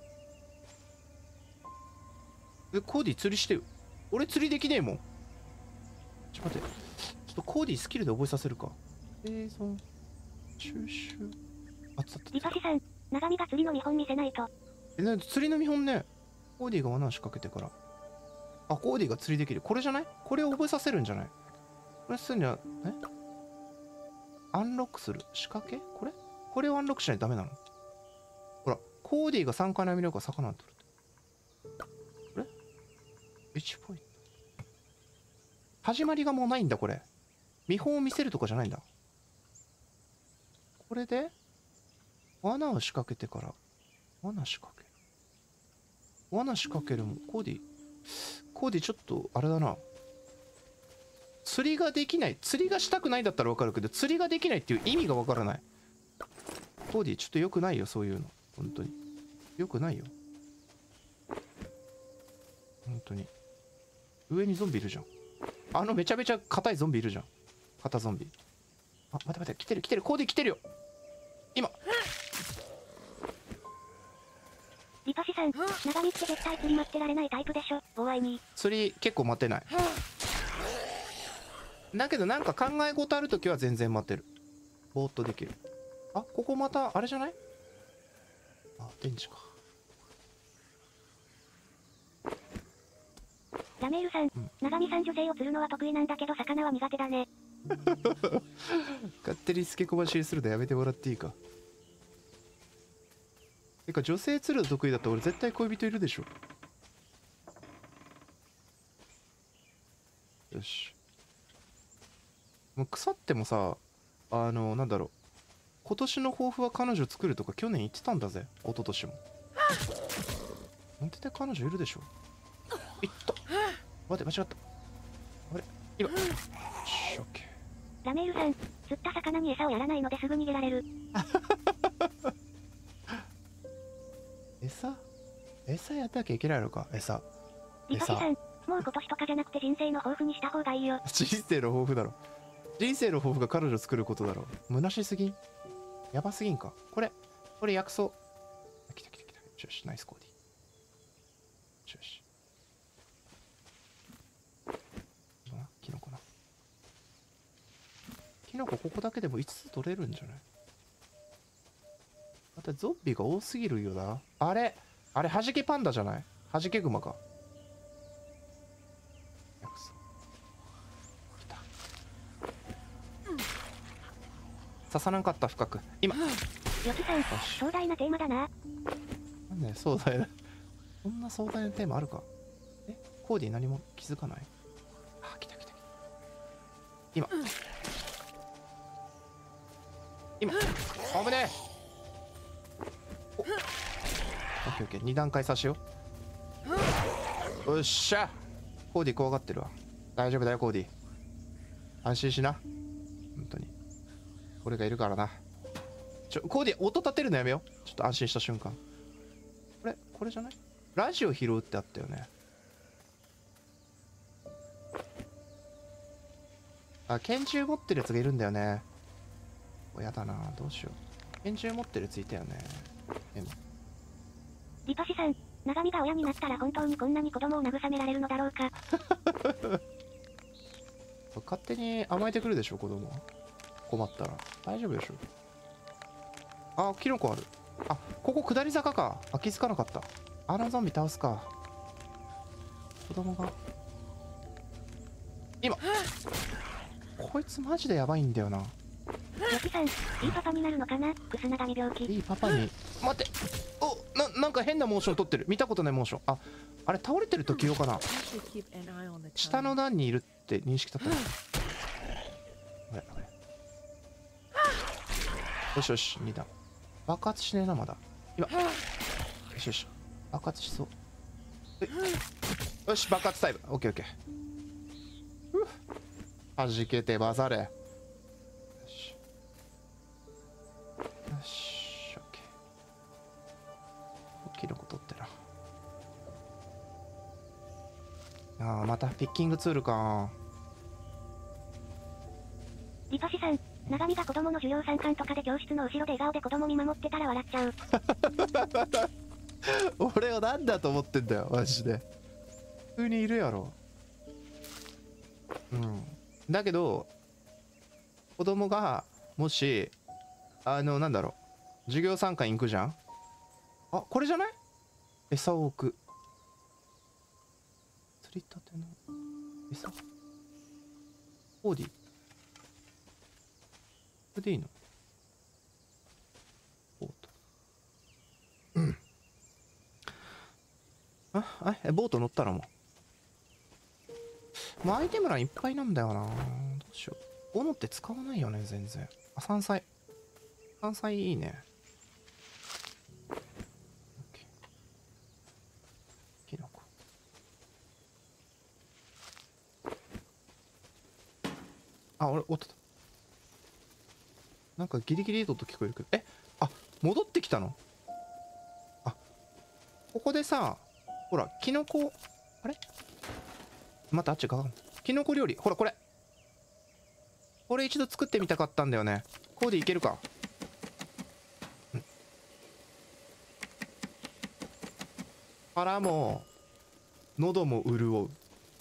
Speaker 1: え、コーディ釣りしてよ。俺釣りできねえもん。ちょっと待って。ちょっとコーディスキルで覚えさせるか。生存。収集。あ、つった。
Speaker 2: リパシさん、長見が釣りの見本見せないと。
Speaker 1: え、な、釣りの見本ね。コーディが罠を仕掛けてから。あ、コーディが釣りできる。これじゃない？これを覚えさせるんじゃない？これするには、え？アンロックする。仕掛け？これ？これをアンロックしないとダメなの？ほら、コーディがさんかいの網の中魚を取る。これ？ いち ポイント。始まりがもうないんだ、これ。見本を見せるとかじゃないんだ。これで罠を仕掛けてから。罠仕掛ける。罠仕掛けるも、コーディ、コーディちょっと、あれだな。釣りができない。釣りがしたくないんだったらわかるけど、釣りができないっていう意味がわからない。コーディ、ちょっと良くないよ、そういうの。本当に。良くないよ。本当に。上にゾンビいるじゃん。あのめちゃめちゃ硬いゾンビいるじゃん。硬ゾンビ。あ、待って待って、来てる来てる。コーディ来てるよ。今。
Speaker 2: リパシさん、長見って絶対釣り待ってられないタイプでしょ。妨害に。
Speaker 1: 釣り結構待てない。だけどなんか考え事あるときは全然待てる。ぼーっとできる。あ、ここまたあれじゃない？あ、電池か。
Speaker 2: ラメールさん、
Speaker 1: うん、
Speaker 2: 長見さん女性を釣るのは得意なんだけど魚は苦手だね。
Speaker 1: 勝手にスケコバしするのやめてもらっていいか。てか女性釣るの得意だったら俺絶対恋人いるでしょ。よし。もう腐ってもさ、あのなんだろう、今年の抱負は彼女作るとか去年言ってたんだぜ。一昨年も。なんてて彼女いるでしょ。いった。待って間違った。あれ今。よし、オッケー。
Speaker 2: ラメールさん、釣った魚に餌をやらないのですぐ逃げられる。
Speaker 1: 餌餌やったきゃいけないのか。餌。
Speaker 2: リパシさん、もう今年とかじゃなくて人生の抱負にした方がいいよ。
Speaker 1: 人生の抱負だろ。人生の抱負が彼女作ることだろ。虚しすぎん？やばすぎんか。これ、これ薬草。来た来た来た。よし、ナイスコーディ。よし。キノコな。キノコここだけでもいつつ取れるんじゃない？またゾンビが多すぎるよな。あれあれ、はじけパンダじゃない？はじけグマか。薬草。来た。刺さなかった、深く。今。
Speaker 2: よつさん、壮大なテーマだな。
Speaker 1: なんで壮大な。そんな壮大なテーマあるか？え、コーディ何も気づかない？あ、来た来た来た。今。今。危ねえ。お。オッケーオッケー。に段階差しよう。よっしゃ。コーディ怖がってるわ。大丈夫だよ、コーディ。安心しな。本当に。俺がいるからな。ちょ、コーディ、音立てるのやめよう。ちょっと安心した瞬間。これ、これじゃない？ラジオ拾うってあったよね。あ、拳銃持ってるやつがいるんだよね。お、やだな。どうしよう。拳銃持ってるやついたよね。でも。
Speaker 2: リパシさん、長見が親になったら本当にこんなに子供を慰められるのだろうか。
Speaker 1: 勝手に甘えてくるでしょ、子供。困ったら。大丈夫でしょ。あ、キノコある。あ、ここ下り坂か。あ、気づかなかった。あのゾンビ倒すか。子供が。今。こいつマジでやばいんだよな。
Speaker 2: よきさん、いいパパになるのかな？クスナガミ病気。
Speaker 1: いいパパに。待って。お、な、なんか変なモーション撮ってる。見たことないモーション。あ、 あれ倒れてる時用かな。
Speaker 5: I should keep an eye on the
Speaker 1: 下
Speaker 5: time.
Speaker 1: の段にいるって認識だったの。あれあれ。よしよし、に段。爆発しねえな、まだ。今。よしよし。爆発しそう。えよし、爆発タイム。オッケーオッケー。ふう。はじけてばざれ。よし。よし、オッケー。キノコ取ってな。ああ、またピッキングツールか。
Speaker 2: リパシさん、長見が子供の授業参観とかで教室の後ろで笑顔で子供見守ってたら笑っちゃう。
Speaker 1: 俺をなんだと思ってんだよ、マジで。普通にいるやろ。うん。だけど、子供が、もし、あの、なんだろう、授業参観行くじゃん。あ、これじゃない？餌を置く。釣りたての餌？オーディ。これでいいの？ボート。うん。あ、あ、え、ボート乗ったらもう。もうアイテム欄いっぱいなんだよな。どうしよう。斧って使わないよね、全然。あ、山菜。山菜いいね。オッケー。キノコ。あ、俺、おっとっと。なんかギリギリいい音聞こえるけど。え、あ、戻ってきたの？あ、ここでさ、ほら、キノコ、あれまたあっちか。キノコ料理。ほら、これ。これ一度作ってみたかったんだよね。こうでいけるか。うん。腹も、喉も潤う。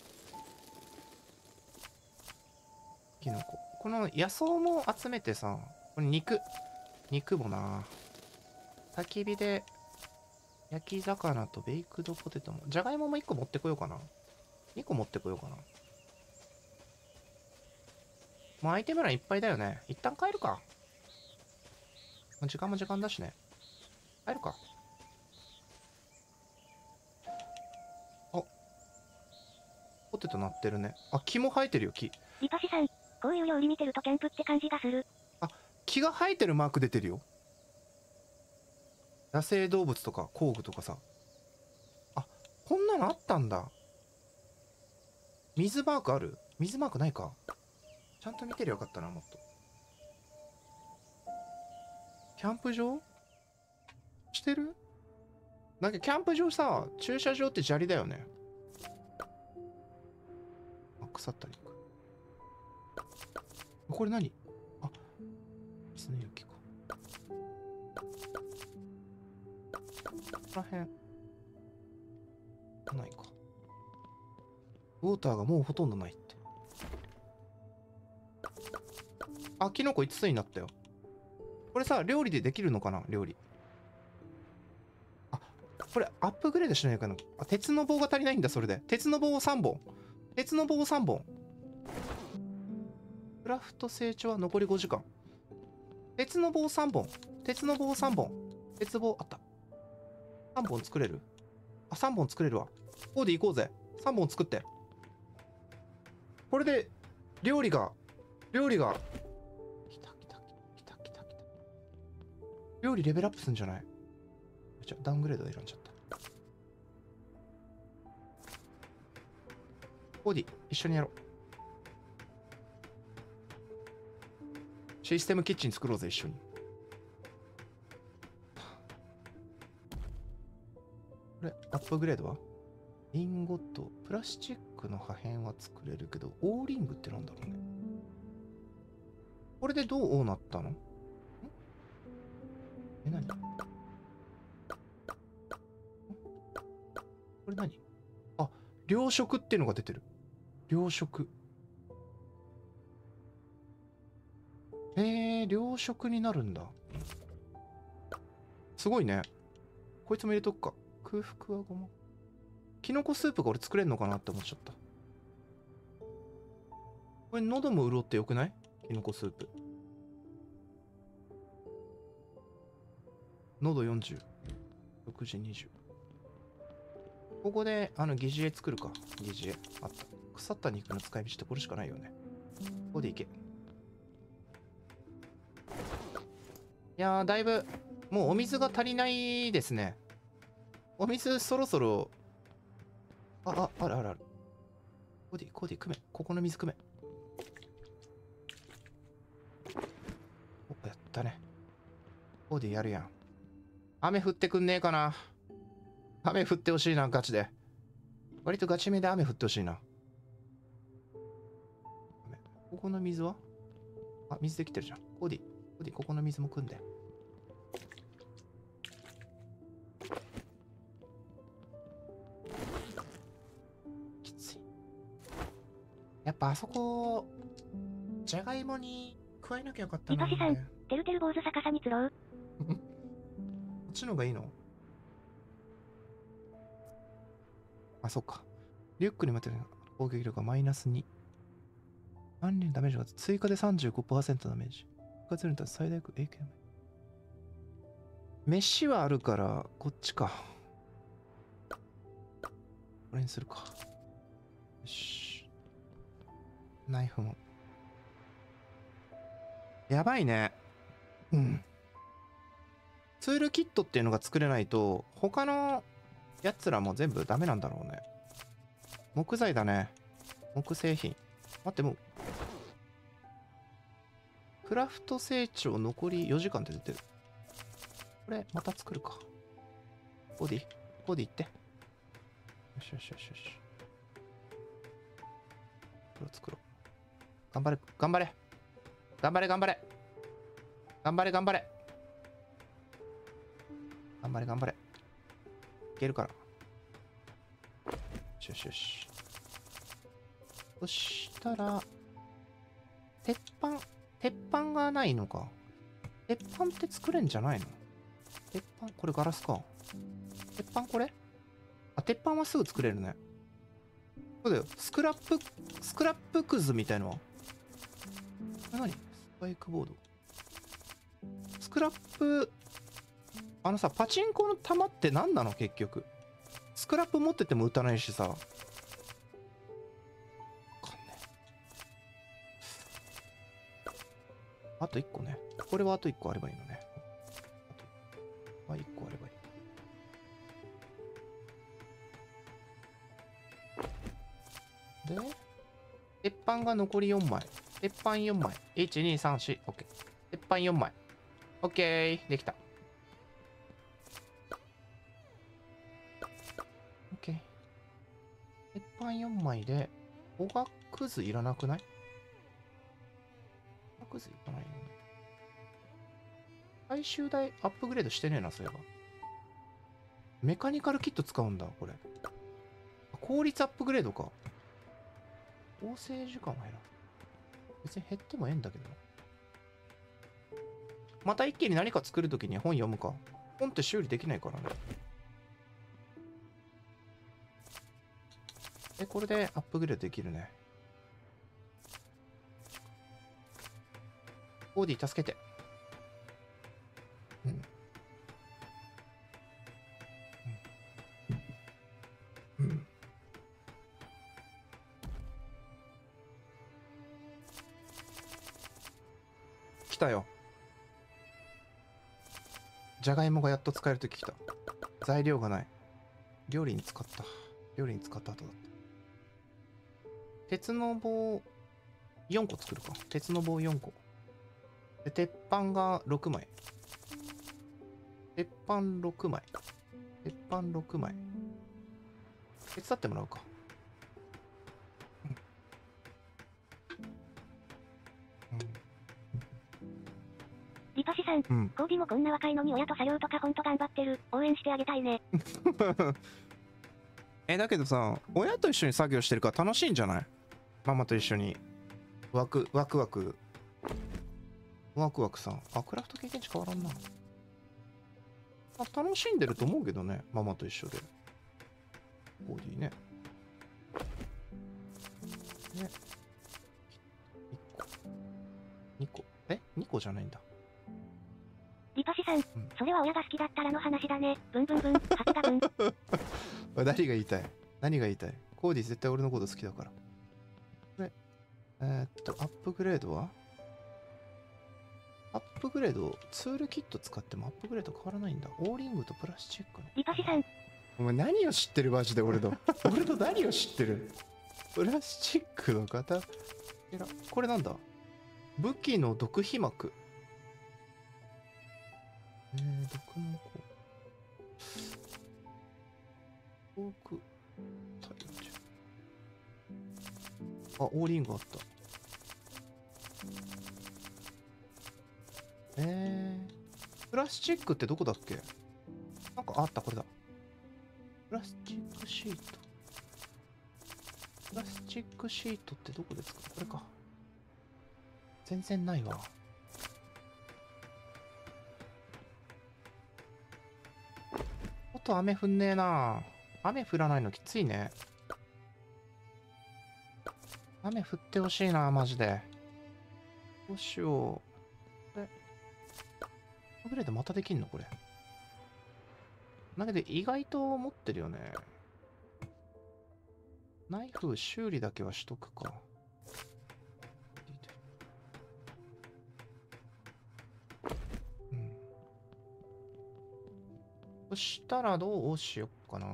Speaker 1: キノコ。この野草も集めてさ、これ肉。肉もな。焚き火で、焼き魚とベイクドポテトも。じゃがいももいっこ持ってこようかな。にこ持ってこようかな。もうアイテム欄いっぱいだよね。一旦帰るか。時間も時間だしね。帰るか。あ、ポテト鳴ってるね。あ、木も生えてるよ、木。
Speaker 2: リパシさん、こういう料理見てるとキャンプって感じがする。
Speaker 1: あ、木が生えてるマーク出てるよ。野生動物とか工具とかさ。あ、こんなのあったんだ。水マークある？水マークないか。ちゃんと見てりゃよかったな、もっと。キャンプ場してる？なんかキャンプ場さ、駐車場って砂利だよね。あ、腐った肉。これ何？あ、水の雪か。ここら辺。ないか。ウォーターがもうほとんどないって。あ、キノコいつつになったよ。これさ、料理でできるのかな？料理。あ、これアップグレードしないかな。あ、鉄の棒が足りないんだ、それで。鉄の棒をさんぼん。鉄の棒をさんぼん。クラフト成長は残りごじかん。鉄の棒さんぼん。鉄の棒さんぼん。鉄棒あった。さんぼん作れる？あ、さんぼん作れるわ。こうでいこうぜ。さんぼん作って。これで、料理が、料理が、きたきたきたきたきた。料理レベルアップすんじゃない？じゃダウングレードで選んじゃった。コーディ、一緒にやろう。システムキッチン作ろうぜ、一緒に。これ、アップグレードはリンゴット、プラスチックの破片は作れるけど、オーリングってなんだろうね。これでどうなったの？ん？え、何？ん？これ何？あ、糧食っていうのが出てる。糧食。えー、糧食になるんだ。すごいね。こいつも入れとくか。空腹はごま。キノコスープが俺作れんのかなって思っちゃった。これ喉も潤ってよくない？キノコスープ。喉よんじゅう。ろくじにじゅう。 ここであの疑似餌作るか。疑似餌あった。腐った肉の使い道ってこれしかないよね。ここでいけ。いやーだいぶもうお水が足りないですね。お水そろそろ、あああるあるある。コーディコーディくめ、ここの水くめ。お、やったね。コーディやるやん。雨降ってくんねえかな。雨降ってほしいな、ガチで。割とガチめで雨降ってほしいな。ここの水は、あ、水できてるじゃん。コーディ、コーディ、ここの水も汲んで。きつい。やっぱあそこ、じゃがいもに加えなきゃよかったな。
Speaker 2: リパシさん、てるてる坊主逆さに釣ろう。
Speaker 1: こっちの方がいいの？あ、そっか。リュックに持ってる攻撃力がマイナスに。何人ダメージが追加で さんじゅうごパーセント ダメージ。復活に対して最大 エーケー。飯はあるから、こっちか。これにするか。よし。ナイフも。やばいね。うん。ツールキットっていうのが作れないと、他のやつらも全部ダメなんだろうね。木材だね。木製品。待って、もう。クラフト成長残りよじかんって出てる。これ、また作るか。ボディボディいって。よしよしよしよし。これを作ろう。頑張れ、頑張れ。頑張れ、頑張れ。頑張れ、頑張れ。頑張れ、頑張れ。いけるから。よしよしよし。そしたら、鉄板、鉄板がないのか。鉄板って作れんじゃないの？鉄板、これガラスか。鉄板これ？あ、鉄板はすぐ作れるね。そうだよ。スクラップ、スクラップくずみたいのは。これ何？スパイクボード。スクラップ、あのさ、パチンコの弾って何なの結局。スクラップ持ってても撃たないしさ。わかんねえ。あといっこね。これはあといっこあればいいのね。あといっこあればいい。で、鉄板が残りよんまい。鉄板よんまい。いち、に、さん、よん。OK。鉄板よんまい。OK。できた。OK。鉄板よんまいで、おがくずいらなくない？おがくずいらないよね。最終台アップグレードしてねえな、そういえば。メカニカルキット使うんだ、これ。効率アップグレードか。合成時間は減らん。別に減ってもええんだけどな。また一気に何か作るときに本読むか。本って修理できないからね。え、これでアップグレードできるね。オーディ助けて。うん。うん。うん。来たよ。じゃがいもがやっと使えるとき来た。材料がない。料理に使った。料理に使った後だった。鉄の棒よんこ作るか。鉄の棒よんこ。で、鉄板がろくまい。鉄板ろくまい。鉄板ろくまい。手伝ってもらうか。うん。うん。
Speaker 2: リパシさん、
Speaker 1: うん。
Speaker 2: コーディもこんな若いのに親と作業とかほんと頑張ってる。応援してあげたいね。
Speaker 1: え、だけどさ、親と一緒に作業してるから楽しいんじゃない？ママと一緒に。ワク、ワクワク。ワクワクさ。あ、クラフト経験値変わらんな。あ、楽しんでると思うけどね。ママと一緒で。コーディね。ね。いっこ。にこ。え ?に 個じゃないんだ。
Speaker 2: リパシさん、
Speaker 1: ん
Speaker 2: それは親が好きだったらの話だね。ブンブンブン、ハテガブン。
Speaker 1: 何が言いたい何が言いたいコーディ絶対俺のこと好きだから。これ、えー、っと、アップグレードはアップグレード、ツールキット使ってもアップグレード変わらないんだ。オーリングとプラスチックの。
Speaker 2: リパシさん、
Speaker 1: お前何を知ってるマジで俺の。俺の何を知ってるプラスチックの型。これなんだ武器の毒皮膜。えー、毒の子。フォーク。あ、オーリングあった。えー、プラスチックってどこだっけ？なんかあった、これだ。プラスチックシート。プラスチックシートってどこですか？これか。全然ないわ。ちょっと雨降んねえな。雨降らないのきついね。雨降ってほしいな、マジで。どうしよう。これ、アップグレードまたできんのこれ。だけど意外と持ってるよね。ナイフ修理だけはしとくか。うん。そしたらどうしよっかな。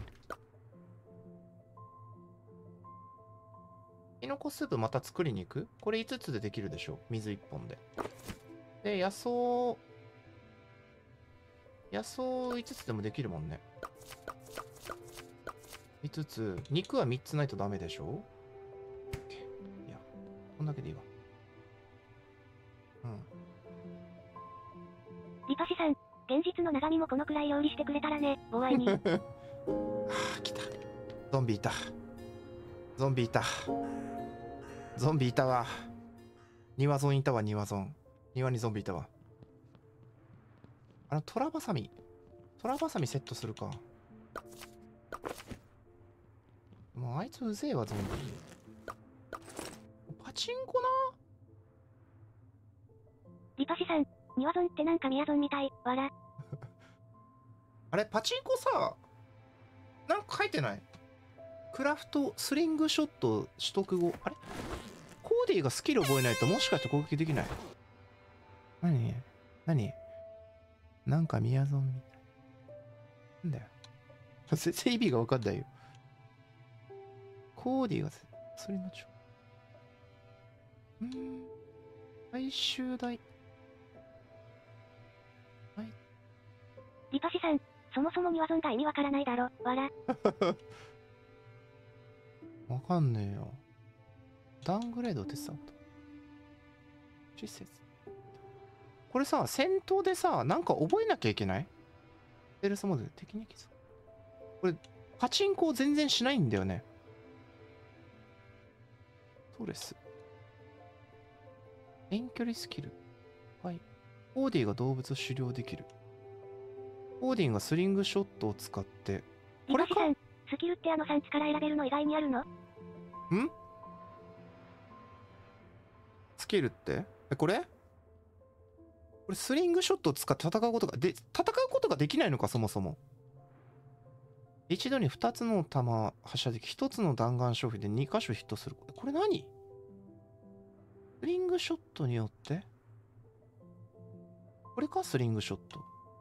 Speaker 1: キノコスープまた作りに行く？これいつつでできるでしょ？水いっぽんで。で、野草、野草いつつでもできるもんね。いつつ、肉はみっつないとダメでしょ？いや、こんだけでいいわ。うん。
Speaker 2: リパシさん、現実の長見もこのくらい料理してくれたらね、お会いに。
Speaker 1: はあ、来た。ゾンビいた。ゾンビいた。ゾンビいたわ。庭ゾンいたわ、庭ゾン。庭にゾンビいたわ。あの、トラバサミ。トラバサミセットするか。もうあいつうぜえわ、ゾンビ。パチンコな。
Speaker 2: リパシさん、ニワゾンってなんかミヤゾンみたい、わら。
Speaker 1: あれ、パチンコさ、なんか書いてない？クラフト、スリングショット取得後。あれコーディがスキル覚えないともしかして攻撃できない？何何なんかミヤゾンみたい。なんだよ。全然意味がわかんないよ。コーディが、それのちょ。うーん。回収台。はい。
Speaker 2: リパシさん、そもそもニワゾンが意味わからないだろ、わら。
Speaker 1: わかんねえよ。ダウングレード手伝うと。施設。これさ、戦闘でさ、なんか覚えなきゃいけない？ステルスモデル、敵に傷。これ、パチンコを全然しないんだよね。トレス。遠距離スキル。はい。コーディが動物を狩猟できる。コーディンがスリングショットを使って。これか？
Speaker 2: リパシさん、スキルってあのさんちから選べるの以外にあるの？
Speaker 1: ん？スキルって？え、これ？これスリングショットを使って戦うことがで、戦うことができないのか、そもそも。一度にふたつの弾発射でき、ひとつの弾丸消費でに箇所ヒットする。これ何？スリングショットによってこれか、スリングショット。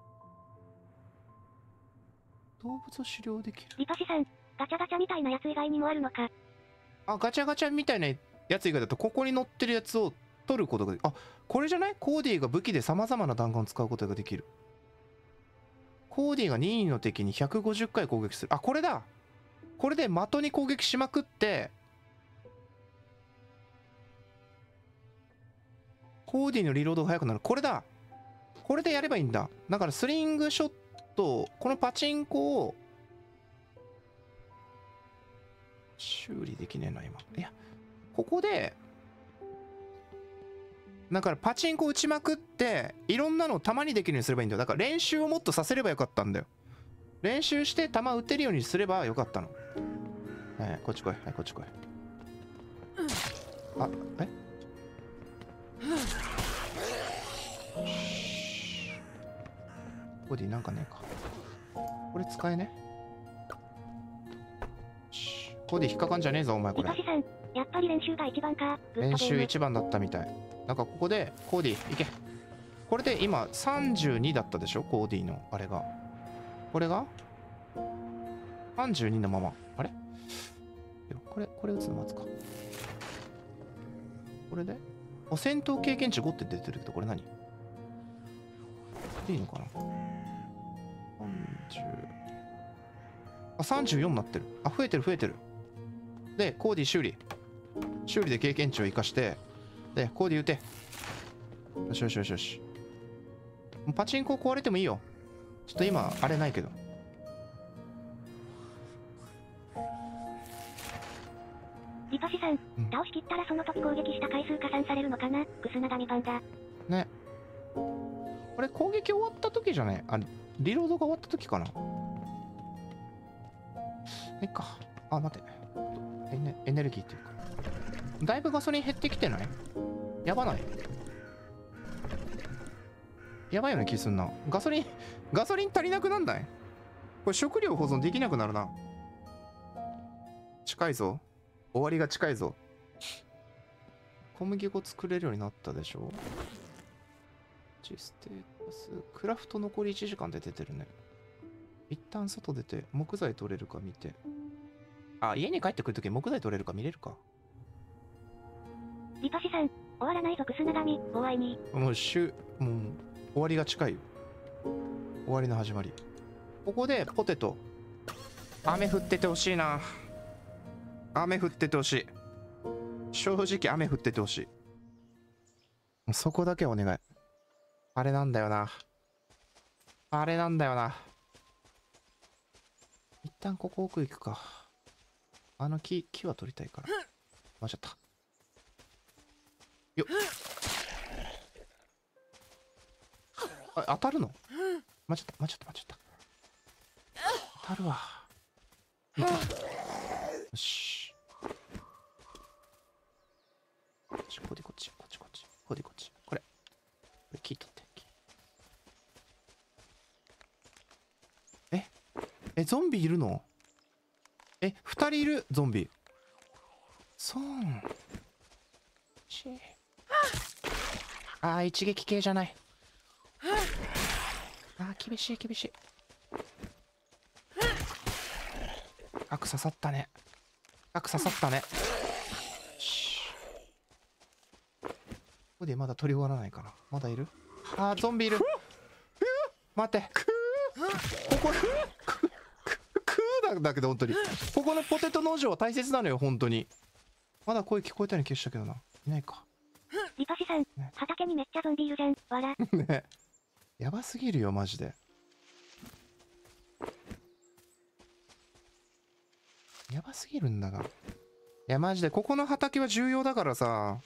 Speaker 1: 動物を狩猟できる。
Speaker 2: リパシさん、ガチャガチャみたいなやつ以外にもあるのか？
Speaker 1: あ、ガチャガチャみたいなやつ以外だと、ここに乗ってるやつを取ることができる。あ、これじゃない？コーディが武器で様々な弾丸を使うことができる。コーディが任意の敵にひゃくごじゅっかい攻撃する。あ、これだ。これで的に攻撃しまくって、コーディのリロードが速くなる。これだ。これでやればいいんだ。だからスリングショット、このパチンコを修理できねえな、今。いや、ここで、だからパチンコ打ちまくって、いろんなのを弾にできるようにすればいいんだよ。だから練習をもっとさせればよかったんだよ。練習して弾打てるようにすればよかったの。はい、こっち来い。はい、こっち来い。あ、えコーディなんかねえか。これ使えね。 コーディ引っかかんじゃねえぞお前これ。
Speaker 2: リパシさん、やっぱり練習が一番か。グッドゲーム
Speaker 1: 練習一番だったみたい。なんかここでコーディいけ。これで今さんじゅうにだったでしょ、コーディのあれが。これがさんじゅうにのまま。あれこれこれ打つの待つか。これでお戦闘経験値ごって出てるけど、これ何でいいのかな。さんじゅうあさんじゅうよんになってる。あ増えてる増えてる。でコーディ修理修理で経験値を生かして、でコーディ打て。よしよしよしよし。パチンコ壊れてもいいよ。ちょっと今あれないけど。
Speaker 2: リパシさん、
Speaker 1: うん
Speaker 2: 倒しきったらその時攻撃した回数加算されるのかな。クスナガミパンダ。
Speaker 1: ね。これ攻撃終わった時じゃない、あリロードが終わった時かな。いっか。あ待ってエネ、エネルギーっていうかだいぶガソリン減ってきてない？やばない？やばいような気すんな。ガソリンガソリン足りなくなんない？これ食料保存できなくなるな。近いぞ、終わりが近いぞ。小麦粉作れるようになったでしょ。ステータスクラフト残りいちじかんで出てるね。一旦外出て木材取れるか見て。あ、家に帰ってくるとき木材取れるか見れるか。
Speaker 2: リパシさん、終わらないぞクスナガミ、お会いに。
Speaker 1: もう週もう終わりが近いよ。終わりの始まり。ここでポテト。雨降っててほしいな。雨降っててほしい。正直雨降っててほしい。そこだけはお願い。あれなんだよな。あれなんだよな。一旦ここ奥行くか。あの木、木は取りたいから。間違った。よっ。あ、当たるの？間違った、間違った、間違った。当たるわ。よし。こっち、こっち、こっち、こっち、こっち、こっち、こっち。これ。これ、木取って。ええ、ゾンビいるの？え、二人いる、ゾンビ。そう。しあー、一撃系じゃない。あー、厳しい、厳しい。深く刺さったね。深く刺さったね。しここでまだ取り終わらないかな。まだいる？あー、ゾンビいる。待って。ここ、く、く、くーなんだけど、本当に。ここのポテト農場は大切なのよ、本当に。まだ声聞こえたように消したけどな。いないか。
Speaker 2: リパシさん、
Speaker 1: ね
Speaker 2: 畑にめっちゃゾンビいるじゃん。わら。
Speaker 1: ね。やばすぎるよ、マジで。やばすぎるんだが。いや、マジで、ここの畑は重要だからさ。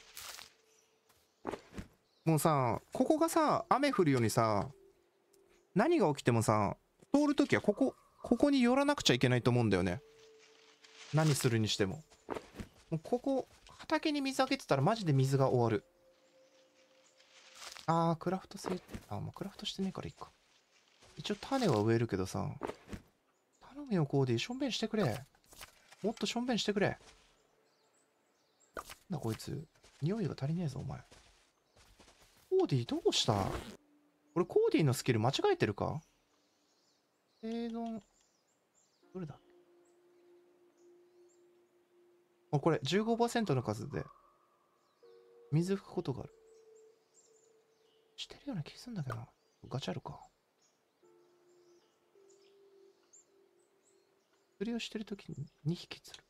Speaker 1: もうさ、ここがさ、雨降るようにさ、何が起きてもさ、通るときはここ、ここに寄らなくちゃいけないと思うんだよね。何するにしても。もうここ、畑に水あげてたらマジで水が終わる。あー、クラフトせい、あー、まあ、クラフトしてねえからいいか。一応種は植えるけどさ、頼むよ、コーディ、しょんべんしてくれ。もっとしょんべんしてくれ。なんだこいつ、匂いが足りねえぞ、お前。コーディ、どうした？俺、コーディのスキル間違えてるか？生存、どれだ？あ、これ、じゅうごパーセント の数で、水吹くことがある。してるような気すんだけどな。ガチャあるか。釣りをしてるときににひき釣る。